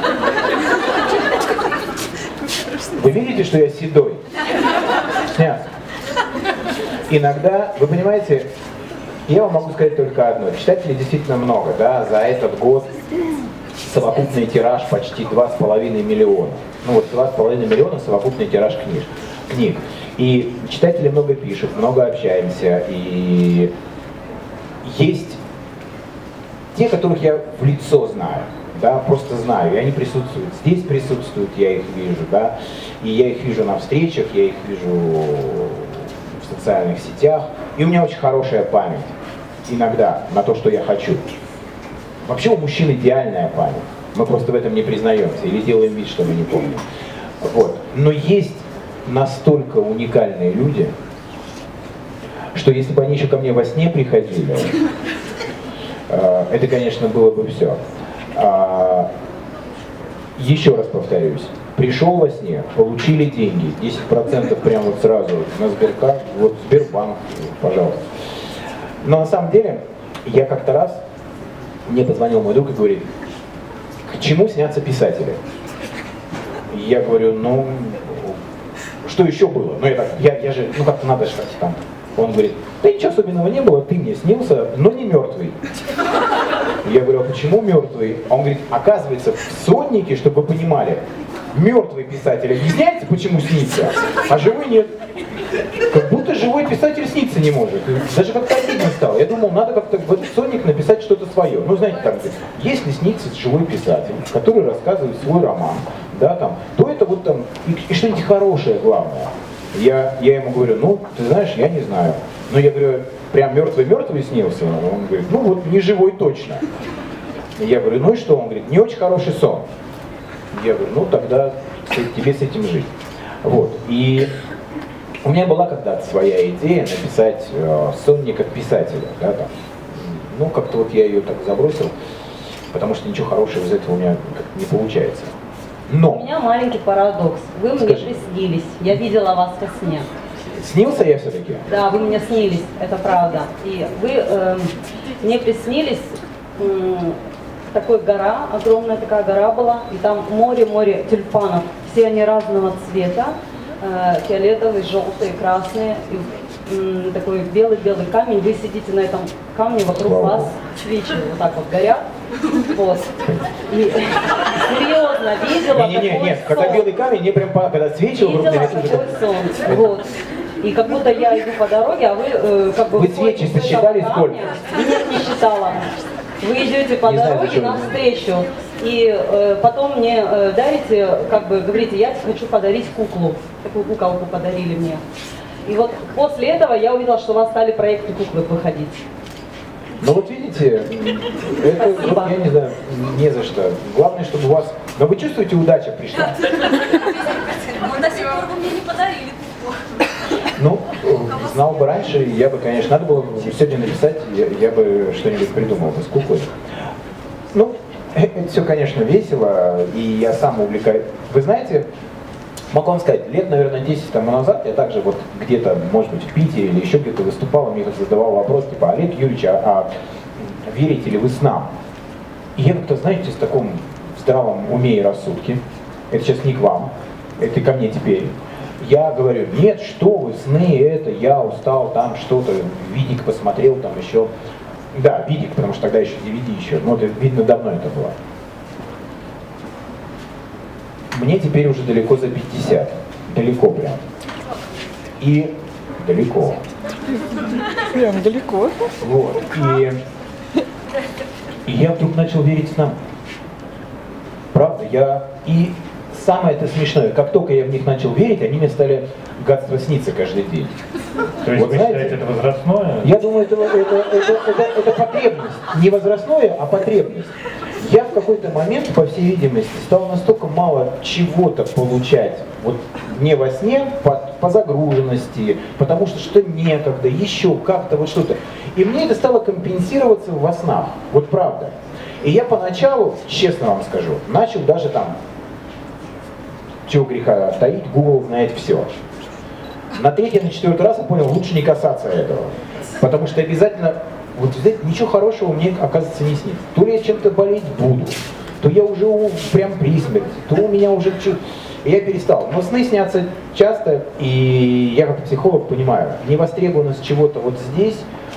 Вы видите, что я седой? Снятся. Иногда, вы понимаете, я вам могу сказать только одно. Читателей действительно много, да, за этот год совокупный тираж почти два с половиной миллиона. Ну вот два с половиной миллиона совокупный тираж книг. книг. И читатели много пишут, много общаемся. И есть те, которых я в лицо знаю, да, просто знаю, и они присутствуют. Здесь присутствуют, я их вижу, да, и я их вижу на встречах, я их вижу в социальных сетях. И у меня очень хорошая память иногда на то, что я хочу. Вообще у мужчин идеальная память. Мы просто в этом не признаемся или делаем вид, что мы не помним. Вот. Но есть настолько уникальные люди, что если бы они еще ко мне во сне приходили, э, это, конечно, было бы все. А, еще раз повторюсь. Пришел во сне, получили деньги, десять процентов прямо вот сразу на Сберкарт, вот Сбербанк, пожалуйста. Но на самом деле, я как-то раз, мне позвонил мой друг и говорит, к чему снятся писатели? И я говорю, ну, что еще было? Ну, я так, я, я же, ну как-то надо что-то там. Он говорит, да ничего особенного не было, ты мне снился, но не мертвый. Я говорю, а почему мертвый? А он говорит, оказывается, в соннике, чтобы вы понимали, мертвый писатель объясняется, почему снится, а живой нет. Как будто живой писатель снится не может. Даже как-то обидно стало. Я думал, надо как-то в этот сонник написать что-то свое. Ну, знаете, там, если снится живой писатель, который рассказывает свой роман, да, там, то это вот там, и, и что-нибудь хорошее главное. Я, я ему говорю, ну, ты знаешь, я не знаю. Но я говорю, прям мертвый-мертвый снился? Он говорит, ну вот, не живой точно. Я говорю, ну и что? Он говорит, не очень хороший сон. Я говорю, ну тогда тебе с этим жить. Вот. И У меня была когда-то своя идея написать э, Сонни как писателя, да, там. Ну, как-то вот я ее так забросил, потому что ничего хорошего из этого у меня как-то не получается. Но... У меня маленький парадокс. Вы мне приснились. Я видела вас во сне. Снился я все-таки? Да, вы мне снились, это правда. И вы э, мне приснились, э, такой гора, огромная такая гора была, и там море-море тюльпанов. Все они разного цвета, э, фиолетовые, желтые, красные. И, э, такой белый-белый камень. Вы сидите на этом камне, вокруг Вау. вас свечи вот так вот горят. Вот. И серьезно, видела Не, не, не, такой нет, сон. когда белый камень, мне прям по- когда свечи вокруг Видела меня такой тоже- сон. Вот. И как будто я иду по дороге, а вы э, как бы... Вы выходите свечи с этого посчитали камня. сколько? Нет, не считала. Вы идете по Не знаю, дороге зачем. навстречу, и э, потом мне э, дарите, как бы говорите, я тебе хочу подарить куклу. Такую куколку подарили мне. И вот после этого я увидела, что у вас стали проекты куклы выходить. Ну вот видите, это, вот, я не знаю, не за что. Главное, чтобы у вас... Но вы чувствуете, удача пришла? Но до сих пор вы мне не подарили куклу. Ну, знал бы раньше, я бы, конечно, надо было сегодня написать, я, я бы что-нибудь придумал бы с куклой. Ну, это все, конечно, весело, и я сам увлекаюсь. Вы знаете, могу вам сказать, лет, наверное, десять тому назад я также вот где-то, может быть, в Питере или еще где-то выступал, и мне задавал вопрос, типа, Олег Юрьевич, а, а верите ли вы снам? И я как-то, знаете, в таком здравом уме и рассудке, это сейчас не к вам, это ко мне теперь, я говорю, нет, что вы, сны, это, я устал, там что-то, видик посмотрел, там еще, да, видик, потому что тогда еще ди ви ди еще, ну, это, видно, давно это было. Мне теперь уже далеко за пятьдесят, далеко прям, и далеко. Прям далеко. Вот, и, и я вдруг начал верить снам. Правда, я, и самое это смешное, как только я в них начал верить, они мне стали гадство сниться каждый день. То есть Вот вы знаете, считаете это возрастное? Я думаю, это, это, это, это, это потребность. Не возрастное, а потребность. Я в какой-то момент, по всей видимости, стал настолько мало чего-то получать вот не во сне, по, по загруженности, потому что что некогда, еще как-то, вот что-то. И мне это стало компенсироваться во снах. Вот правда. И я поначалу, честно вам скажу, начал даже там, чего греха таить, Google знает все. На третий, на четвертый раз я понял, лучше не касаться этого. Потому что обязательно, вот знаете, ничего хорошего мне, оказывается, не снится. То ли я чем-то болеть буду, то я уже у, прям при смерти, то у меня уже чуть... И я перестал. Но сны снятся часто, и я как психолог понимаю, невостребованность чего-то вот здесь,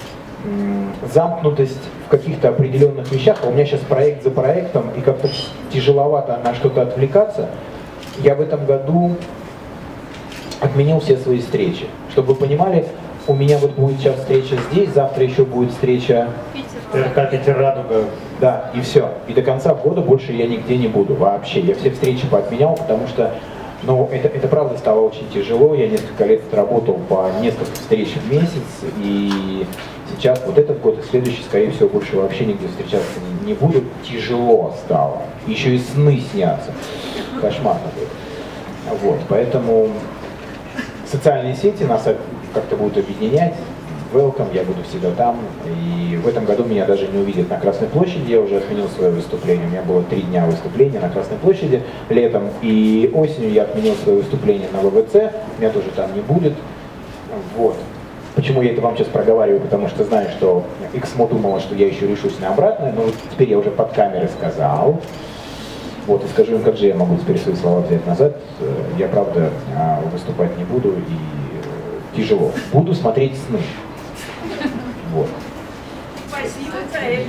замкнутость в каких-то определенных вещах, а у меня сейчас проект за проектом, и как-то тяжеловато на что-то отвлекаться, я в этом году отменил все свои встречи. Чтобы вы понимали, у меня вот будет сейчас встреча здесь, завтра еще будет встреча... РК Питер Радуга. Да, и все. И до конца года больше я нигде не буду вообще. Я все встречи поотменял, потому что, ну, это, это правда стало очень тяжело. Я несколько лет работал по несколько встреч в месяц, и сейчас вот этот год и следующий, скорее всего, больше вообще нигде встречаться не, не буду. Тяжело стало. Еще и сны снятся. Кошмарно будет. Вот, поэтому социальные сети нас как-то будут объединять. Welcome, я буду всегда там. И в этом году меня даже не увидят на Красной площади. Я уже отменил свое выступление. У меня было три дня выступления на Красной площади летом. И осенью я отменил свое выступление на вэ вэ цэ. Меня тоже там не будет. Вот. Почему я это вам сейчас проговариваю? Потому что знаю, что Xmo думала, что я еще решусь на обратное. Но теперь я уже под камерой сказал. Вот, и скажу им, как же я могу теперь свои слова взять назад. Я, правда, выступать не буду, и тяжело. Буду смотреть сны. Вот. Спасибо, Царев.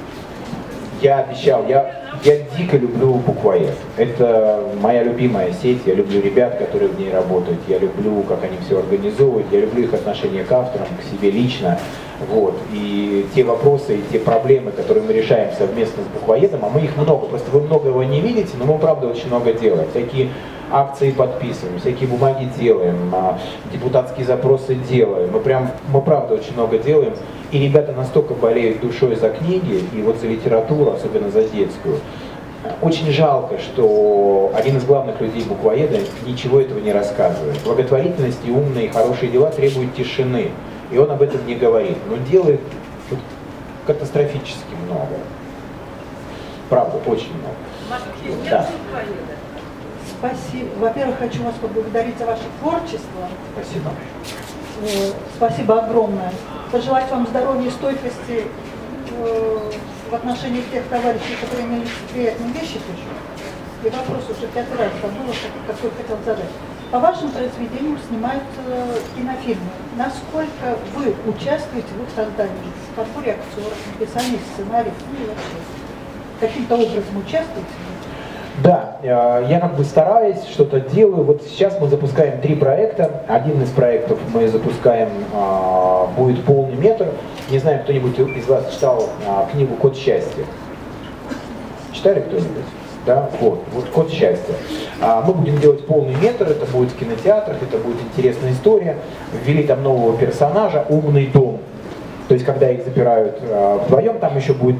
Я обещал, я, я дико люблю буквоед. Это моя любимая сеть, я люблю ребят, которые в ней работают, я люблю, как они все организовывают, я люблю их отношение к авторам, к себе лично. Вот. И те вопросы, и те проблемы, которые мы решаем совместно с буквоедом, а мы их много, просто вы многого не видите, но мы, правда, очень много делаем. Всякие акции подписываем, всякие бумаги делаем, депутатские запросы делаем. Мы прям, мы, правда, очень много делаем. И ребята настолько болеют душой за книги, и вот за литературу, особенно за детскую. очень жалко, что один из главных людей буквоеда ничего этого не рассказывает. Благотворительность и умные, и хорошие дела требуют тишины, и он об этом не говорит, но делает вот, катастрофически много. Правда, очень много. Да. Спасибо. Во-первых, хочу вас поблагодарить за ваше творчество. Спасибо. Спасибо огромное. Пожелать вам здоровья и стойкости в отношении тех товарищей, которые нелицеприятные вещи пишут. И вопрос уже пятый раз забыла, какой хотел задать. По вашим произведениям снимаются кинофильмы. Насколько вы участвуете в их создании? В подборе актеров, написании сценариев, ну и вообще? Каким-то образом участвуете? Да, я как бы стараюсь, что-то делаю. Вот сейчас мы запускаем три проекта. Один из проектов мы запускаем, будет полный метр. Не знаю, кто-нибудь из вас читал книгу «Код счастья». Читали кто-нибудь? Да, вот, вот «Код счастья». Мы будем делать полный метр, это будет в кинотеатрах, это будет интересная история. Ввели там нового персонажа, умный дом. То есть, когда их запирают вдвоем, там еще будет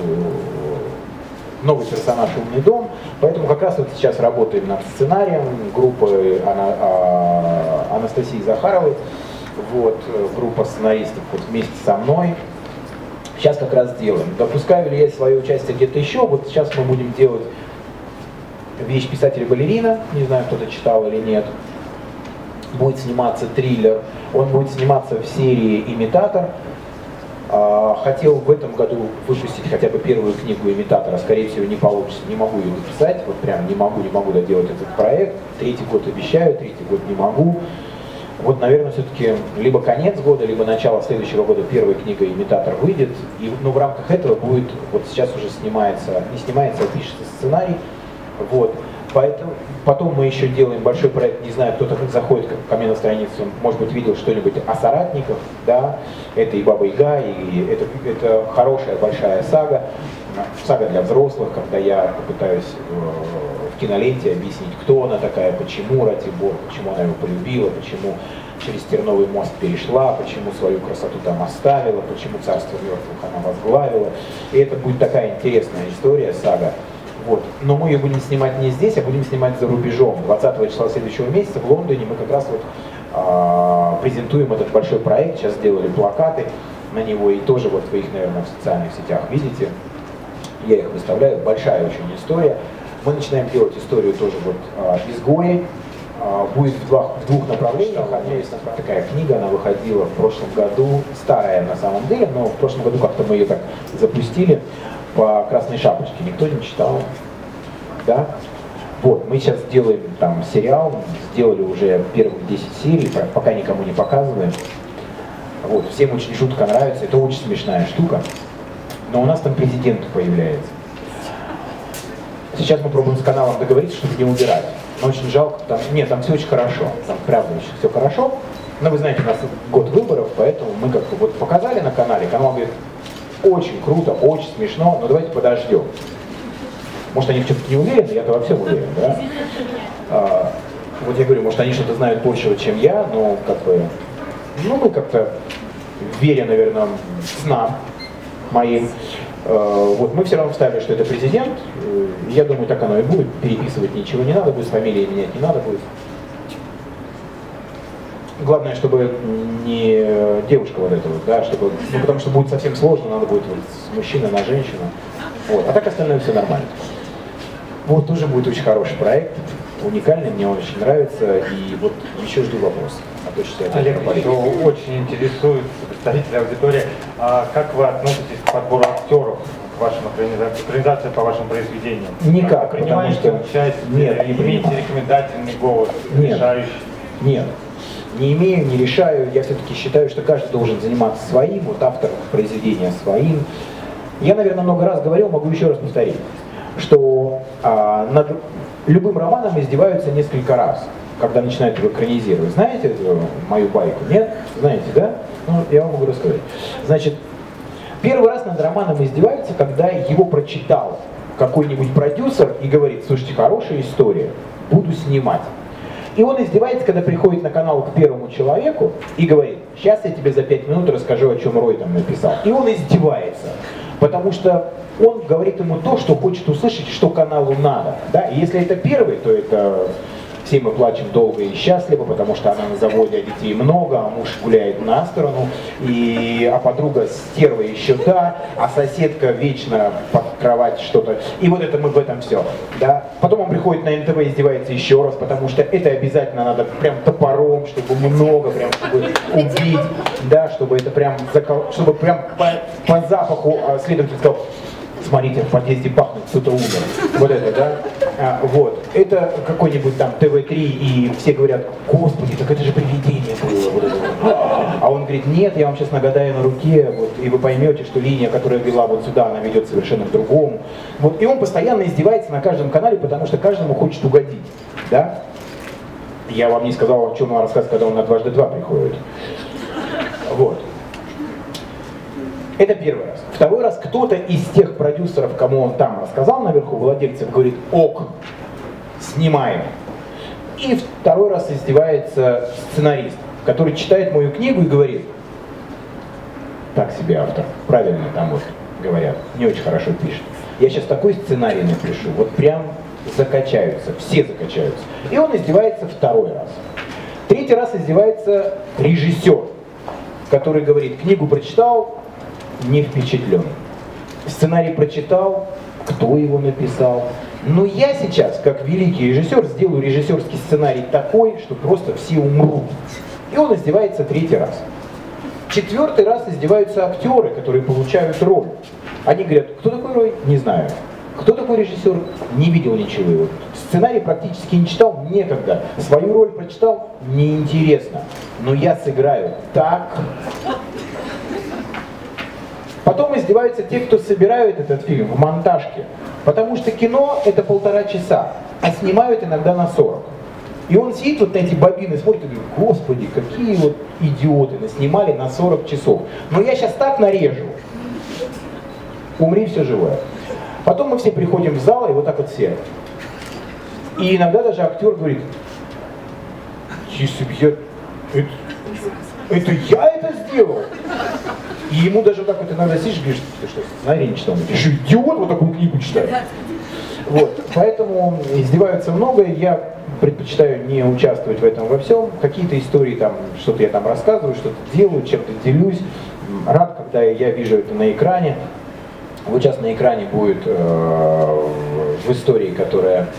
новый персонаж «Умный дом», поэтому как раз вот сейчас работаем над сценарием группы Ана, Анастасии Захаровой, вот, группа сценаристов вот, вместе со мной. Сейчас как раз делаем. Допускаю ли я свое участие где-то еще? Вот сейчас мы будем делать вещь писателя-балерина, не знаю, кто-то читал или нет. Будет сниматься триллер, он будет сниматься в серии «Имитатор». Хотел в этом году выпустить хотя бы первую книгу «Имитатора», скорее всего не получится, не могу ее написать, вот прям не могу, не могу доделать этот проект. Третий год обещаю, третий год не могу. Вот, наверное, все-таки либо конец года, либо начало следующего года первая книга «Имитатор» выйдет. И ну, в рамках этого будет, вот сейчас уже снимается, не снимается, а пишется сценарий. Вот. Поэтому, потом мы еще делаем большой проект, не знаю, кто-то заходит ко мне на страницу, может быть, видел что-нибудь о соратниках, да, это и Баба Яга, и это, это хорошая большая сага, сага для взрослых, когда я попытаюсь в киноленте объяснить, кто она такая, почему Ратибор, почему она его полюбила, почему через Терновый мост перешла, почему свою красоту там оставила, почему царство мертвых она возглавила. И это будет такая интересная история, сага. Вот. Но мы ее будем снимать не здесь, а будем снимать за рубежом. двадцатого числа следующего месяца в Лондоне мы как раз вот а, презентуем этот большой проект. Сейчас сделали плакаты на него, и тоже вот вы их, наверное, в социальных сетях видите. Я их выставляю. Большая очень история. Мы начинаем делать историю тоже вот а, изгои. А, будет в, два, в двух направлениях. Одна есть такая книга, она выходила в прошлом году, старая на самом деле, но в прошлом году как-то мы ее так запустили. По «Красной шапочке». Никто не читал, да? Вот, мы сейчас делаем там сериал, сделали уже первых десять серий, пока никому не показываем. Вот, всем очень жутко нравится, это очень смешная штука. Но у нас там президент появляется. Сейчас мы пробуем с каналом договориться, чтобы не убирать. Но очень жалко, там, нет, там все очень хорошо, там правда очень все хорошо. Но вы знаете, у нас год выборов, поэтому мы как-то вот показали на канале, канал говорит, очень круто, очень смешно, но давайте подождем. Может, они в чем-то не уверены, я-то во всем уверен, да? А, вот я говорю, может, они что-то знают большего, чем я, но как бы, ну, мы как-то, веря, наверное, снам моим, а, вот мы все равно вставили, что это президент, я думаю, так оно и будет, переписывать ничего не надо будет, фамилии менять не надо будет. Главное, чтобы не девушка вот эта вот, да, чтобы, ну, потому что будет совсем сложно, надо будет вот с мужчины на женщину. Вот. А так остальное все нормально. Вот тоже будет очень хороший проект, уникальный, мне он очень нравится, и вот еще жду вопрос. А то, что я Олег, еще очень интересует представителей аудитории, а как вы относитесь к подбору актеров к вашим экранизациям по вашим произведениям? Никак, потому что участие, нет, не имеете рекомендательный голос, нет. решающий? Нет. Не имею, не решаю, я все-таки считаю, что каждый должен заниматься своим, вот автор произведения своим. Я, наверное, много раз говорил, могу еще раз повторить, что а, над любым романом издеваются несколько раз, когда начинают его экранизировать. Знаете эту мою байку? Нет? Знаете, да? Ну, я вам могу рассказать. Значит, первый раз над романом издеваются, когда его прочитал какой-нибудь продюсер и говорит, слушайте, хорошая история, буду снимать. И он издевается, когда приходит на канал к первому человеку и говорит, сейчас я тебе за пять минут расскажу, о чем Рой там написал. И он издевается. Потому что он говорит ему то, что хочет услышать, что каналу надо. Да? И если это первый, то это все мы плачем долго и счастливо, потому что она на заводе, а детей много, а муж гуляет на сторону, и, а подруга стерва еще та, а соседка вечно под кровать что-то. И вот это мы в этом все. Да? Потом он приходит на эн тэ вэ и издевается еще раз, потому что это обязательно надо прям топором, чтобы много, прям чтобы убить, да, чтобы это прям, чтобы прям по, по запаху следователь сказал: смотрите, в подъезде пахнет, кто-то умер. Вот это, да? А, вот. Это какой-нибудь там тэ вэ три, и все говорят: господи, так это же привидение было. Вот это вот. А он говорит: нет, я вам сейчас нагадаю на руке, вот, и вы поймете, что линия, которая вела вот сюда, она ведет совершенно к другому. Вот. И он постоянно издевается на каждом канале, потому что каждому хочет угодить. Да? Я вам не сказал, о чем он рассказывает, когда он на дважды два приходит. Вот. Это первый раз. Второй раз кто-то из тех продюсеров, кому он там рассказал наверху, владельцев, говорит: ок, снимаем. И второй раз издевается сценарист, который читает мою книгу и говорит: так себе автор, правильно там вот говорят, не очень хорошо пишет. Я сейчас такой сценарий напишу, вот прям закачаются, все закачаются. И он издевается второй раз. Третий раз издевается режиссер, который говорит: книгу прочитал, не впечатлен. Сценарий прочитал, кто его написал. Но я сейчас, как великий режиссер, сделаю режиссерский сценарий такой, что просто все умрут. И он издевается третий раз. Четвертый раз издеваются актеры, которые получают роль. Они говорят: кто такой Рой? Не знаю. Кто такой режиссер? Не видел ничего его. Сценарий практически не читал, некогда. Свою роль прочитал, неинтересно. Но я сыграю так. Потом издеваются те, кто собирают этот фильм в монтажке. Потому что кино это полтора часа, а снимают иногда на сорок. И он сидит вот на эти бобины, смотрит и говорит: господи, какие вот идиоты, наснимали на сорок часов. Но я сейчас так нарежу. Умри все живое. Потом мы все приходим в зал, и вот так вот все. И иногда даже актер говорит: если бы я... Это, это я это сделал? И ему даже вот так вот иногда сидишь и говоришь: ты что, сценарий не читал? Ты что, идиот, вот такую книгу читаешь? Вот. Поэтому издеваются много, я предпочитаю не участвовать в этом во всем. Какие-то истории, там, что-то я там рассказываю, что-то делаю, чем-то делюсь. Рад, когда я вижу это на экране. Вот сейчас на экране будет э, в истории, которая э,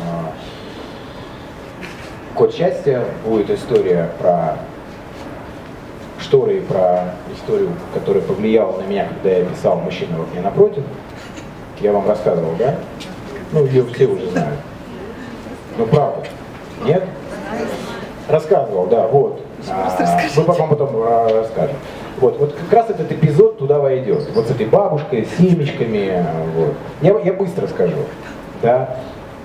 «Код счастья», будет история про шторы, про историю, которая повлияла на меня, когда я писал «Мужчина в окне напротив». Я вам рассказывал, да? Ну, ее все уже знают. Ну, правда. Нет? Рассказывал, да, вот. А, мы потом потом а, расскажем. Вот, вот как раз этот эпизод туда войдет. Вот с этой бабушкой, с семечками. Вот. Я, я быстро скажу. Да.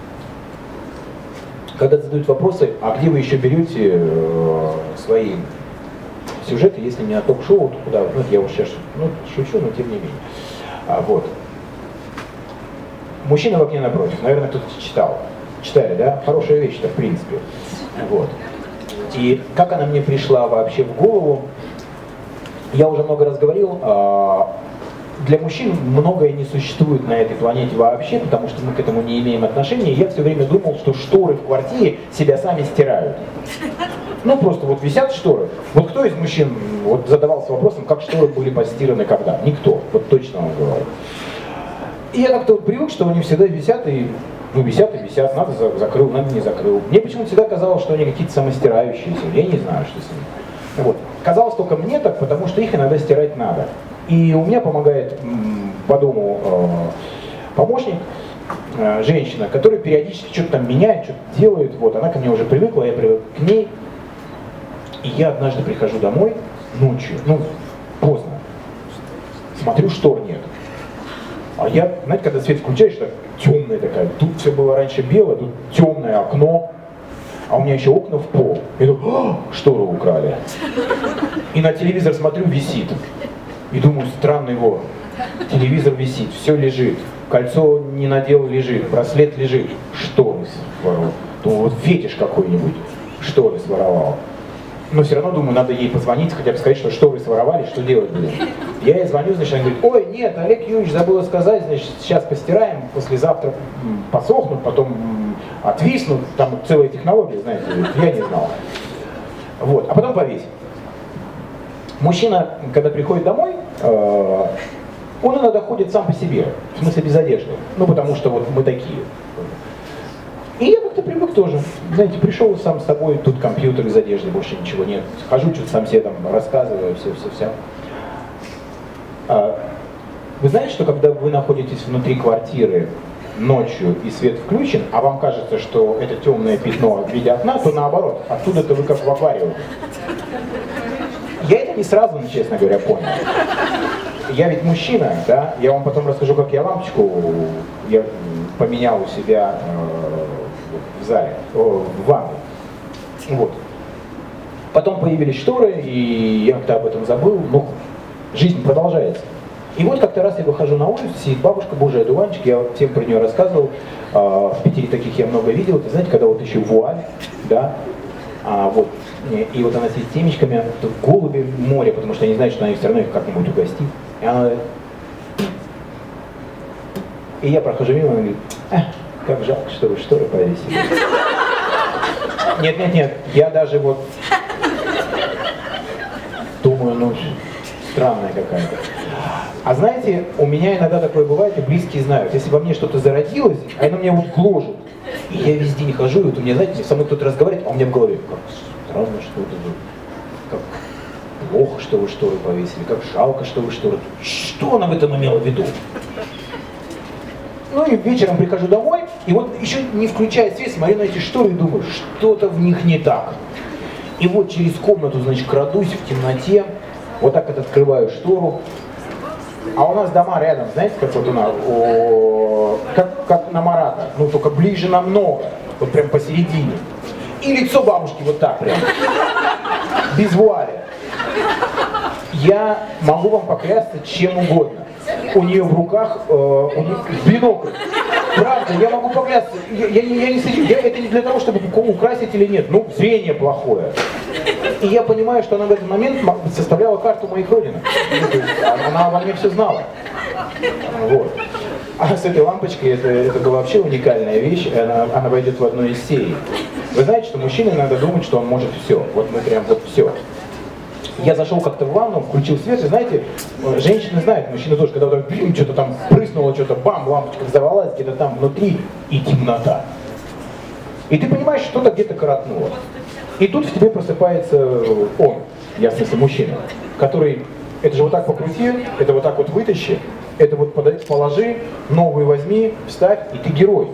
Когда задают вопросы: а где вы еще берете э, свои сюжеты, если не на ток-шоу, то куда? Ну, я уж сейчас ну, шучу, но тем не менее. А, вот. «Мужчина в окне напротив». Наверное, кто-то читал. Читали, да? Хорошая вещь-то, в принципе. Вот. И как она мне пришла вообще в голову? Я уже много раз говорил, для мужчин многое не существует на этой планете вообще, потому что мы к этому не имеем отношения. Я все время думал, что шторы в квартире себя сами стирают. Ну просто вот висят шторы. Вот кто из мужчин вот задавался вопросом, как шторы были постираны когда? Никто. Вот точно он говорил. И я как-то вот привык, что они всегда висят и ну, висят и висят, надо закрыл, надо не закрыл. Мне почему-то всегда казалось, что они какие-то самостирающиеся. Я не знаю, что с ними. Вот. Казалось только мне так, потому что их иногда стирать надо. И у меня помогает м, по дому э, помощник, э, женщина, которая периодически что-то там меняет, что-то делает. Вот. Она ко мне уже привыкла, я привык к ней. И я однажды прихожу домой ночью, ну, поздно. Смотрю, штор нет. А я, знаете, когда свет включаешь, так темная такая. Тут все было раньше белое, тут темное окно. А у меня еще окна в пол. Я думаю: штору украли. И на телевизор смотрю, висит. И думаю: странно его. Телевизор висит, все лежит. Кольцо не надел, лежит. Браслет лежит. Шторы своровал. Думаю, вот фетиш какой-нибудь. Шторы своровал. Но все равно думаю, надо ей позвонить, хотя бы сказать, что шторы своровали, что делать будем. Я ей звоню, значит, она говорит, ой, нет, Олег Юрьевич забыла сказать, значит, сейчас постираем, послезавтра посохнут, потом отвиснут, там целая технология, знаете, я не знал. Вот, а потом повесь. Мужчина, когда приходит домой, э, он иногда ходит сам по себе, в смысле без одежды, ну потому что вот мы такие. И я как-то привык тоже. Знаете, пришел сам с собой, тут компьютер из одежды, больше ничего нет. Хожу, что-то сам себе там рассказываю, все-все-все. А, вы знаете, что когда вы находитесь внутри квартиры ночью и свет включен, а вам кажется, что это темное пятно в виде окна, то наоборот, оттуда-то вы как в аквариуме. Я это не сразу, честно говоря, понял. Я ведь мужчина, да? Я вам потом расскажу, как я лампочку я поменял у себя э, в зале, о, в ванной. Вот. Потом появились шторы, и я как-то об этом забыл, но жизнь продолжается. И вот как-то раз я выхожу на улицу, сидит бабушка, божий одуванчик, я всем про нее рассказывал, э, в Питере таких я много видел, вы знаете, когда вот еще вуаль, да, а, вот, и вот она сидит с семечками, тут голуби в море, потому что они знают, что она все равно их как-нибудь угостит. И она... И я прохожу мимо, она говорит, эх, как жалко, что вы шторы повесили. Нет, нет, нет, я даже вот думаю, ну, странная какая-то. А знаете, у меня иногда такое бывает, и близкие знают, если во мне что-то зародилось, а оно меня вот гложет, и я весь день хожу, и вот у меня, знаете, со мной кто-то разговаривает, а у меня в голове, как странно, что это, как плохо, что вы шторы повесили, как жалко, что вы шторы. Что она в этом имела в виду? Ну и вечером прихожу домой, и вот еще не включая свет, смотрю на эти шторы и думаю, что-то в них не так. И вот через комнату, значит, крадусь в темноте, вот так вот открываю штору. А у нас дома рядом, знаете, как вот у нас, о, как, как на Марата, ну только ближе намного, вот прям посередине. И лицо бабушки вот так прям, без вуаля. Я могу вам поклясться чем угодно. У нее в руках э, у нее бинокль. Правда, я могу поклясться. Я, я, я не слежу. Я, это не для того, чтобы украсить или нет. Ну, зрение плохое. И я понимаю, что она в этот момент составляла карту моих родинок. Она обо мне все знала. Вот. А с этой лампочкой это, это была вообще уникальная вещь. Она, она войдет в одну из серий. Вы знаете, что мужчина иногда думает, что он может все. Вот мы прям вот все. Я зашел как-то в ванну, включил свет, и знаете, женщины знают, мужчины тоже, когда вот так, что-то там прыснуло, что-то бам, лампочка взорвалась, где-то там внутри, и темнота. И ты понимаешь, что-то где-то коротнуло. И тут в тебе просыпается он, я в смысле мужчина, который, это же вот так покрути, это вот так вот вытащи, это вот положи, новый возьми, вставь, и ты герой.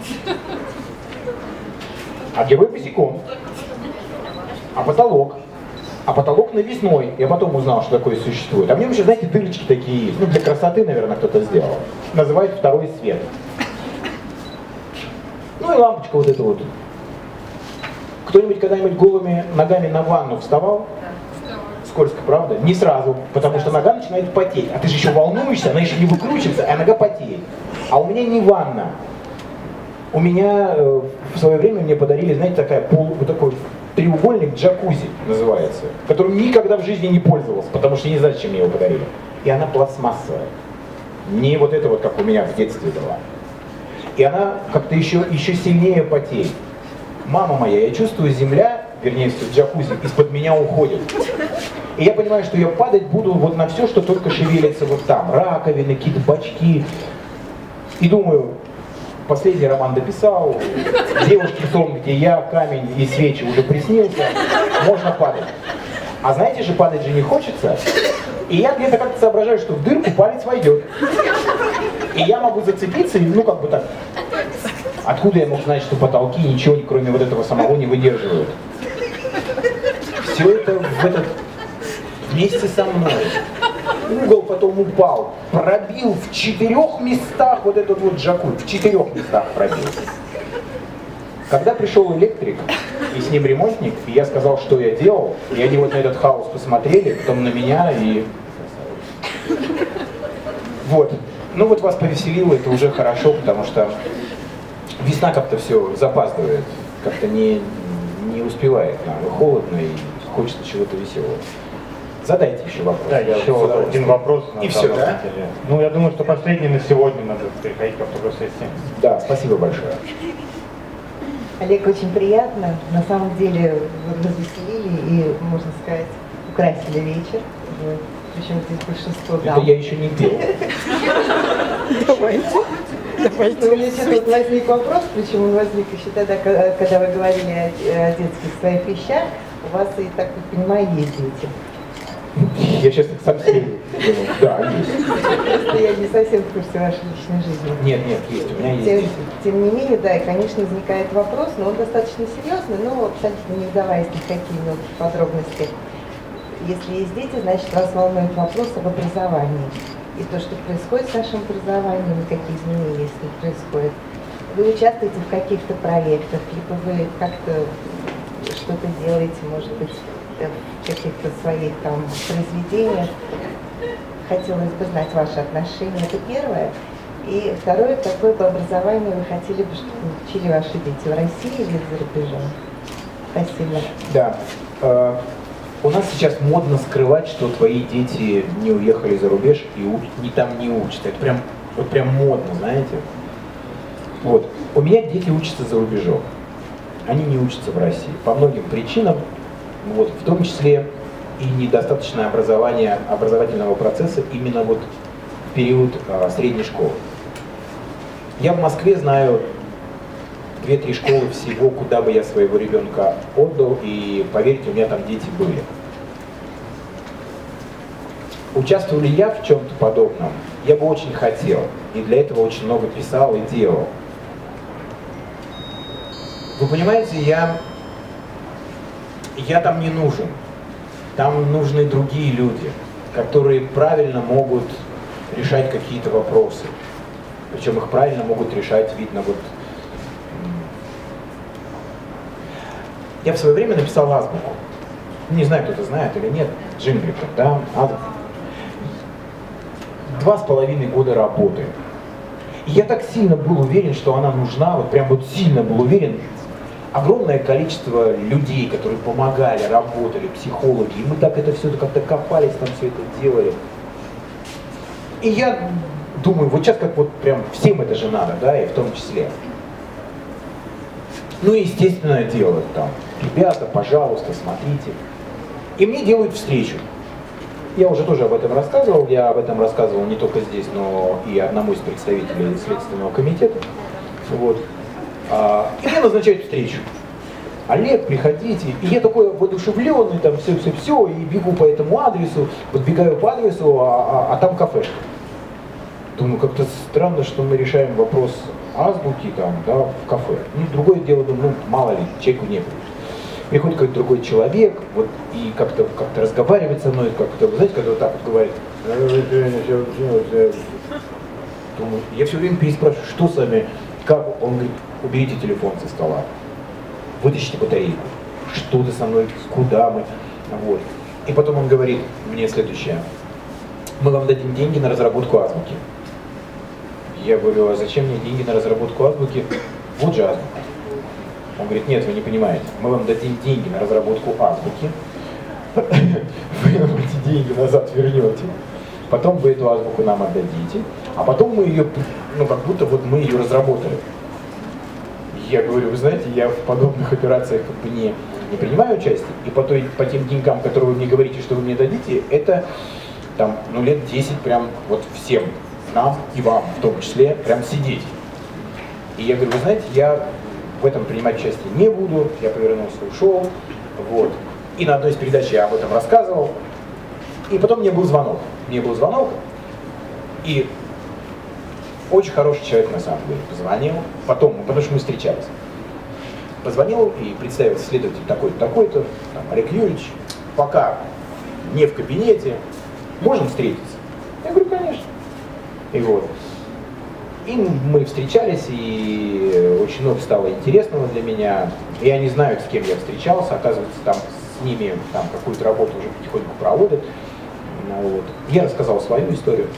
А герой босиком. А потолок. А потолок навесной. Я потом узнал, что такое существует. А мне вообще, знаете, дырочки такие есть. Ну, для красоты, наверное, кто-то сделал. Называют второй свет. Ну и лампочка вот эта вот. Кто-нибудь когда-нибудь голыми ногами на ванну вставал? Скользко, правда? Не сразу, потому что нога начинает потеть. А ты же еще волнуешься, она еще не выкручивается, а нога потеет. А у меня не ванна. У меня э, в свое время мне подарили, знаете, такая пол, вот такой треугольник джакузи называется, которым никогда в жизни не пользовался, потому что не знаю, зачем мне его подарили. И она пластмассовая. Не вот это вот, как у меня в детстве была. И она как-то еще, еще сильнее потеет. Мама моя, я чувствую, земля, вернее, джакузи, из-под меня уходит. И я понимаю, что я падать буду вот на все, что только шевелится вот там. Раковины, какие-то бачки. И думаю, последний роман дописал, девушки сон, где я, камень и свечи уже приснился, можно падать. А знаете же, падать же не хочется. И я где-то как-то соображаю, что в дырку палец войдет. И я могу зацепиться, ну как бы так. Откуда я мог знать, что потолки ничего, кроме вот этого самого, не выдерживают? Все это в этот вместе со мной. Угол потом упал, пробил в четырех местах вот этот вот джакузи, в четырех местах пробил. Когда пришел электрик, и с ним ремонтник, и я сказал, что я делал, и они вот на этот хаос посмотрели, потом на меня, и... Вот. Ну вот вас повеселило, это уже хорошо, потому что весна как-то все запаздывает, как-то не, не успевает нам, и холодно, и хочется чего-то веселого. Задайте еще вопрос. Да, еще один вопрос. И все, да? Ну, я думаю, что последний на сегодня надо переходить к автограф-сессии. Да, спасибо большое. Олег, очень приятно. На самом деле вы развеселили и, можно сказать, украсили вечер. Причем здесь большинство дам. Это я еще не пел. Давайте. Давайте. У меня сейчас вот возник вопрос, почему он возник еще тогда, когда вы говорили о, о детских своих вещах. У вас, и так как понимаю, есть дети. Я сейчас сам себе думаю, да, есть. Просто я не совсем в курсе вашей личной жизни. Нет, нет, есть, у меня есть Тем, дети. тем не менее, да, и, конечно, возникает вопрос, но он достаточно серьезный, но абсолютно не вдаваясь ни в какие мелкие подробности. Если есть дети, значит, вас волнует вопрос об образовании. И то, что происходит с нашим образованием, и какие изменения с ним происходят. Вы участвуете в каких-то проектах, либо вы как-то что-то делаете, может быть, в каких-то своих там произведениях. Хотелось бы знать ваши отношения, это первое. И второе, какое бы образование вы хотели бы, чтобы учили ваши дети в России или за рубежом? Спасибо. Да. Э, у нас сейчас модно скрывать, что твои дети не уехали за рубеж и у, не там не учатся. Это прям, вот прям модно, знаете. Вот. У меня дети учатся за рубежом. Они не учатся в России по многим причинам. Вот, в том числе и недостаточное образование образовательного процесса именно вот в период а, средней школы. Я в Москве знаю две-три школы всего, куда бы я своего ребенка отдал, и поверьте, у меня там дети были. Участвовал ли я в чем-то подобном? Я бы очень хотел, и для этого очень много писал и делал. Вы понимаете, я... Я там не нужен. Там нужны другие люди, которые правильно могут решать какие-то вопросы. Причем их правильно могут решать, видно, вот... Я в свое время написал азбуку. Не знаю, кто-то знает или нет. Джингликов, да, азбуку. Два с половиной года работы. И я так сильно был уверен, что она нужна, вот прям вот сильно был уверен. Огромное количество людей, которые помогали, работали, психологи, и мы так это все как-то копались, там все это делали. И я думаю, вот сейчас как вот прям всем это же надо, да, и в том числе. Ну и естественное дело, там, ребята, пожалуйста, смотрите. И мне делают встречу. Я уже тоже об этом рассказывал, я об этом рассказывал не только здесь, но и одному из представителей Следственного комитета. Вот. И мне назначают встречу. Олег, приходите. И я такой воодушевленный, там все-все-все, и бегу по этому адресу, подбегаю по адресу, а, а, а там кафешка. Думаю, как-то странно, что мы решаем вопрос азбуки там, да, в кафе. Ну, другое дело, думаю, ну, мало ли, человеку не было. Приходит какой-то другой человек, вот, и как-то как разговаривает со мной, как-то, знаете, когда вот так вот говорит. Думаю, я все время переспрашиваю, что с вами, как? Он говорит, уберите телефон со стола, вытащите батарейку, что ты со мной, куда мы, вот. И потом он говорит мне следующее: мы вам дадим деньги на разработку азбуки. Я говорю, а зачем мне деньги на разработку азбуки? Вот же азбука. Он говорит, нет, вы не понимаете, мы вам дадим деньги на разработку азбуки, вы нам эти деньги назад вернете, потом вы эту азбуку нам отдадите, а потом мы ее, ну как будто вот мы ее разработали. Я говорю, вы знаете, я в подобных операциях как бы не, не принимаю участие, и по, той, по тем деньгам, которые вы мне говорите, что вы мне дадите, это там, ну, лет десять прям вот всем, нам и вам в том числе, прям сидеть. И я говорю, вы знаете, я в этом принимать участие не буду, я повернулся и ушел, вот. И на одной из передач я об этом рассказывал, и потом мне был звонок, мне был звонок, и очень хороший человек на самом деле позвонил, потом, потому что мы встречались, позвонил и представился следователь такой-то, такой-то, там, Олег Юрьевич, пока не в кабинете, можем встретиться? Я говорю, конечно. И вот. И мы встречались, и очень много стало интересного для меня. Я не знаю, с кем я встречался, оказывается, там с ними там какую-то работу уже потихоньку проводят. Вот. Я рассказал свою историю.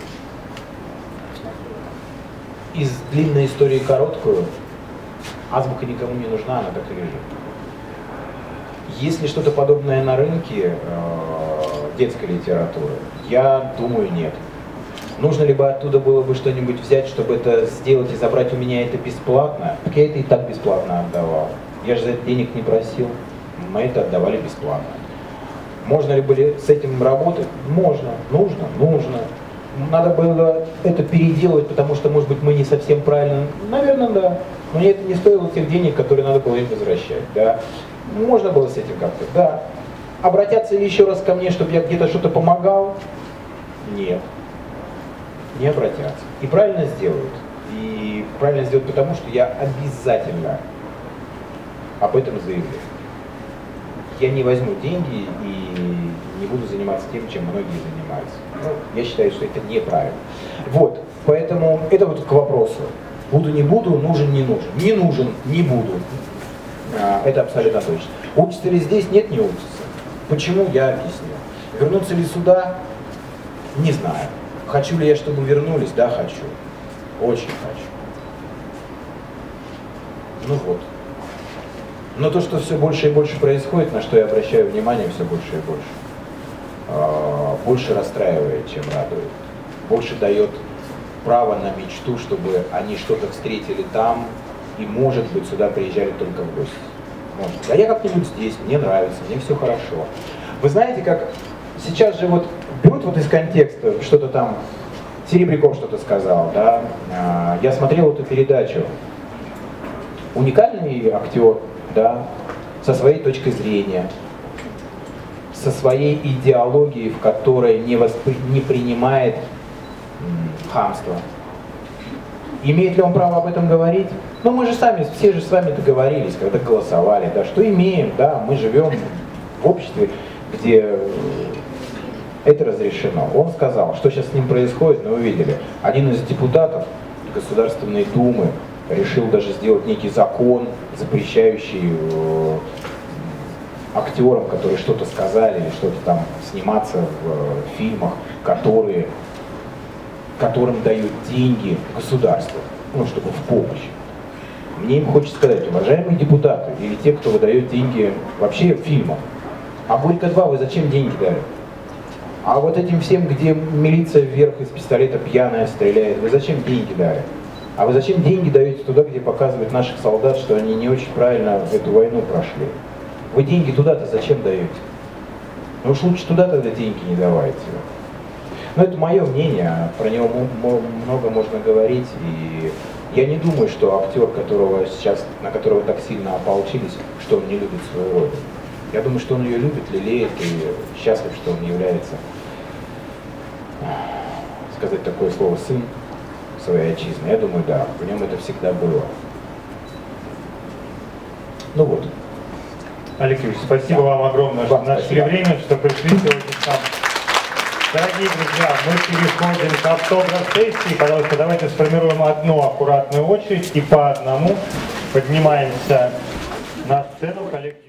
Из длинной истории короткую, азбука никому не нужна, она так и лежит. Есть ли что-то подобное на рынке э, детской литературы? Я думаю, нет. Нужно ли бы оттуда было бы что-нибудь взять, чтобы это сделать и забрать у меня это бесплатно? Так я это и так бесплатно отдавал. Я же за это денег не просил. Мы это отдавали бесплатно. Можно ли было с этим работать? Можно. Нужно? Нужно. Надо было это переделать, потому что, может быть, мы не совсем правильно. Наверное, да. Но это не стоило тех денег, которые надо было им возвращать. Да. Можно было с этим как-то, да. Обратятся ли еще раз ко мне, чтобы я где-то что-то помогал? Нет. Не обратятся. И правильно сделают. И правильно сделают потому, что я обязательно об этом заявлю. Я не возьму деньги и не буду заниматься тем, чем многие занимаются. Ну, я считаю, что это неправильно. Вот, поэтому это вот к вопросу. Буду, не буду, нужен, не нужен. Не нужен, не буду. А, это абсолютно точно. Учатся ли здесь? Нет, не учатся. Почему? Я объясню. Вернуться ли сюда? Не знаю. Хочу ли я, чтобы вернулись? Да, хочу. Очень хочу. Ну вот. Но то, что все больше и больше происходит, на что я обращаю внимание все больше и больше, больше расстраивает, чем радует. Больше дает право на мечту, чтобы они что-то встретили там и, может быть, сюда приезжали только в гости. Может. А я как-нибудь здесь, мне нравится, мне все хорошо. Вы знаете, как сейчас же вот берут вот из контекста что-то там, Серебряков что-то сказал, да, я смотрел эту передачу. Уникальный актер, да, со своей точкой зрения, со своей идеологией, в которой не, воспри... не принимает м, хамство. Имеет ли он право об этом говорить? Ну, мы же сами, все же с вами договорились, когда голосовали, да, что имеем, да, мы живем в обществе, где это разрешено. Он сказал, что сейчас с ним происходит, мы увидели. Один из депутатов Государственной Думы решил даже сделать некий закон, запрещающий э, актерам, которые что-то сказали или что-то там сниматься в э, фильмах, которые, которым дают деньги государству, ну, чтобы в помощь. Мне им хочется сказать, уважаемые депутаты или те, кто выдает деньги вообще фильмам, а Горько два вы зачем деньги дали? А вот этим всем, где милиция вверх из пистолета пьяная стреляет, вы зачем деньги дали? А вы зачем деньги даете туда, где показывают наших солдат, что они не очень правильно эту войну прошли? Вы деньги туда-то зачем даете? Ну уж лучше туда тогда деньги не давайте. Но это мое мнение, про него много можно говорить. И я не думаю, что актер, которого сейчас, на которого так сильно ополчились, что он не любит свою родину. Я думаю, что он ее любит, лелеет и счастлив, что он является, сказать такое слово, сын своей отчизны. Я думаю, да, в нем это всегда было. Ну вот. Олег Юрьевич, спасибо да. вам огромное, что нашли время, что пришли сегодня к нам. Дорогие друзья, мы переходим к автограф-сессии. Пожалуйста, давайте сформируем одну аккуратную очередь и по одному поднимаемся на сцену. Коллеги.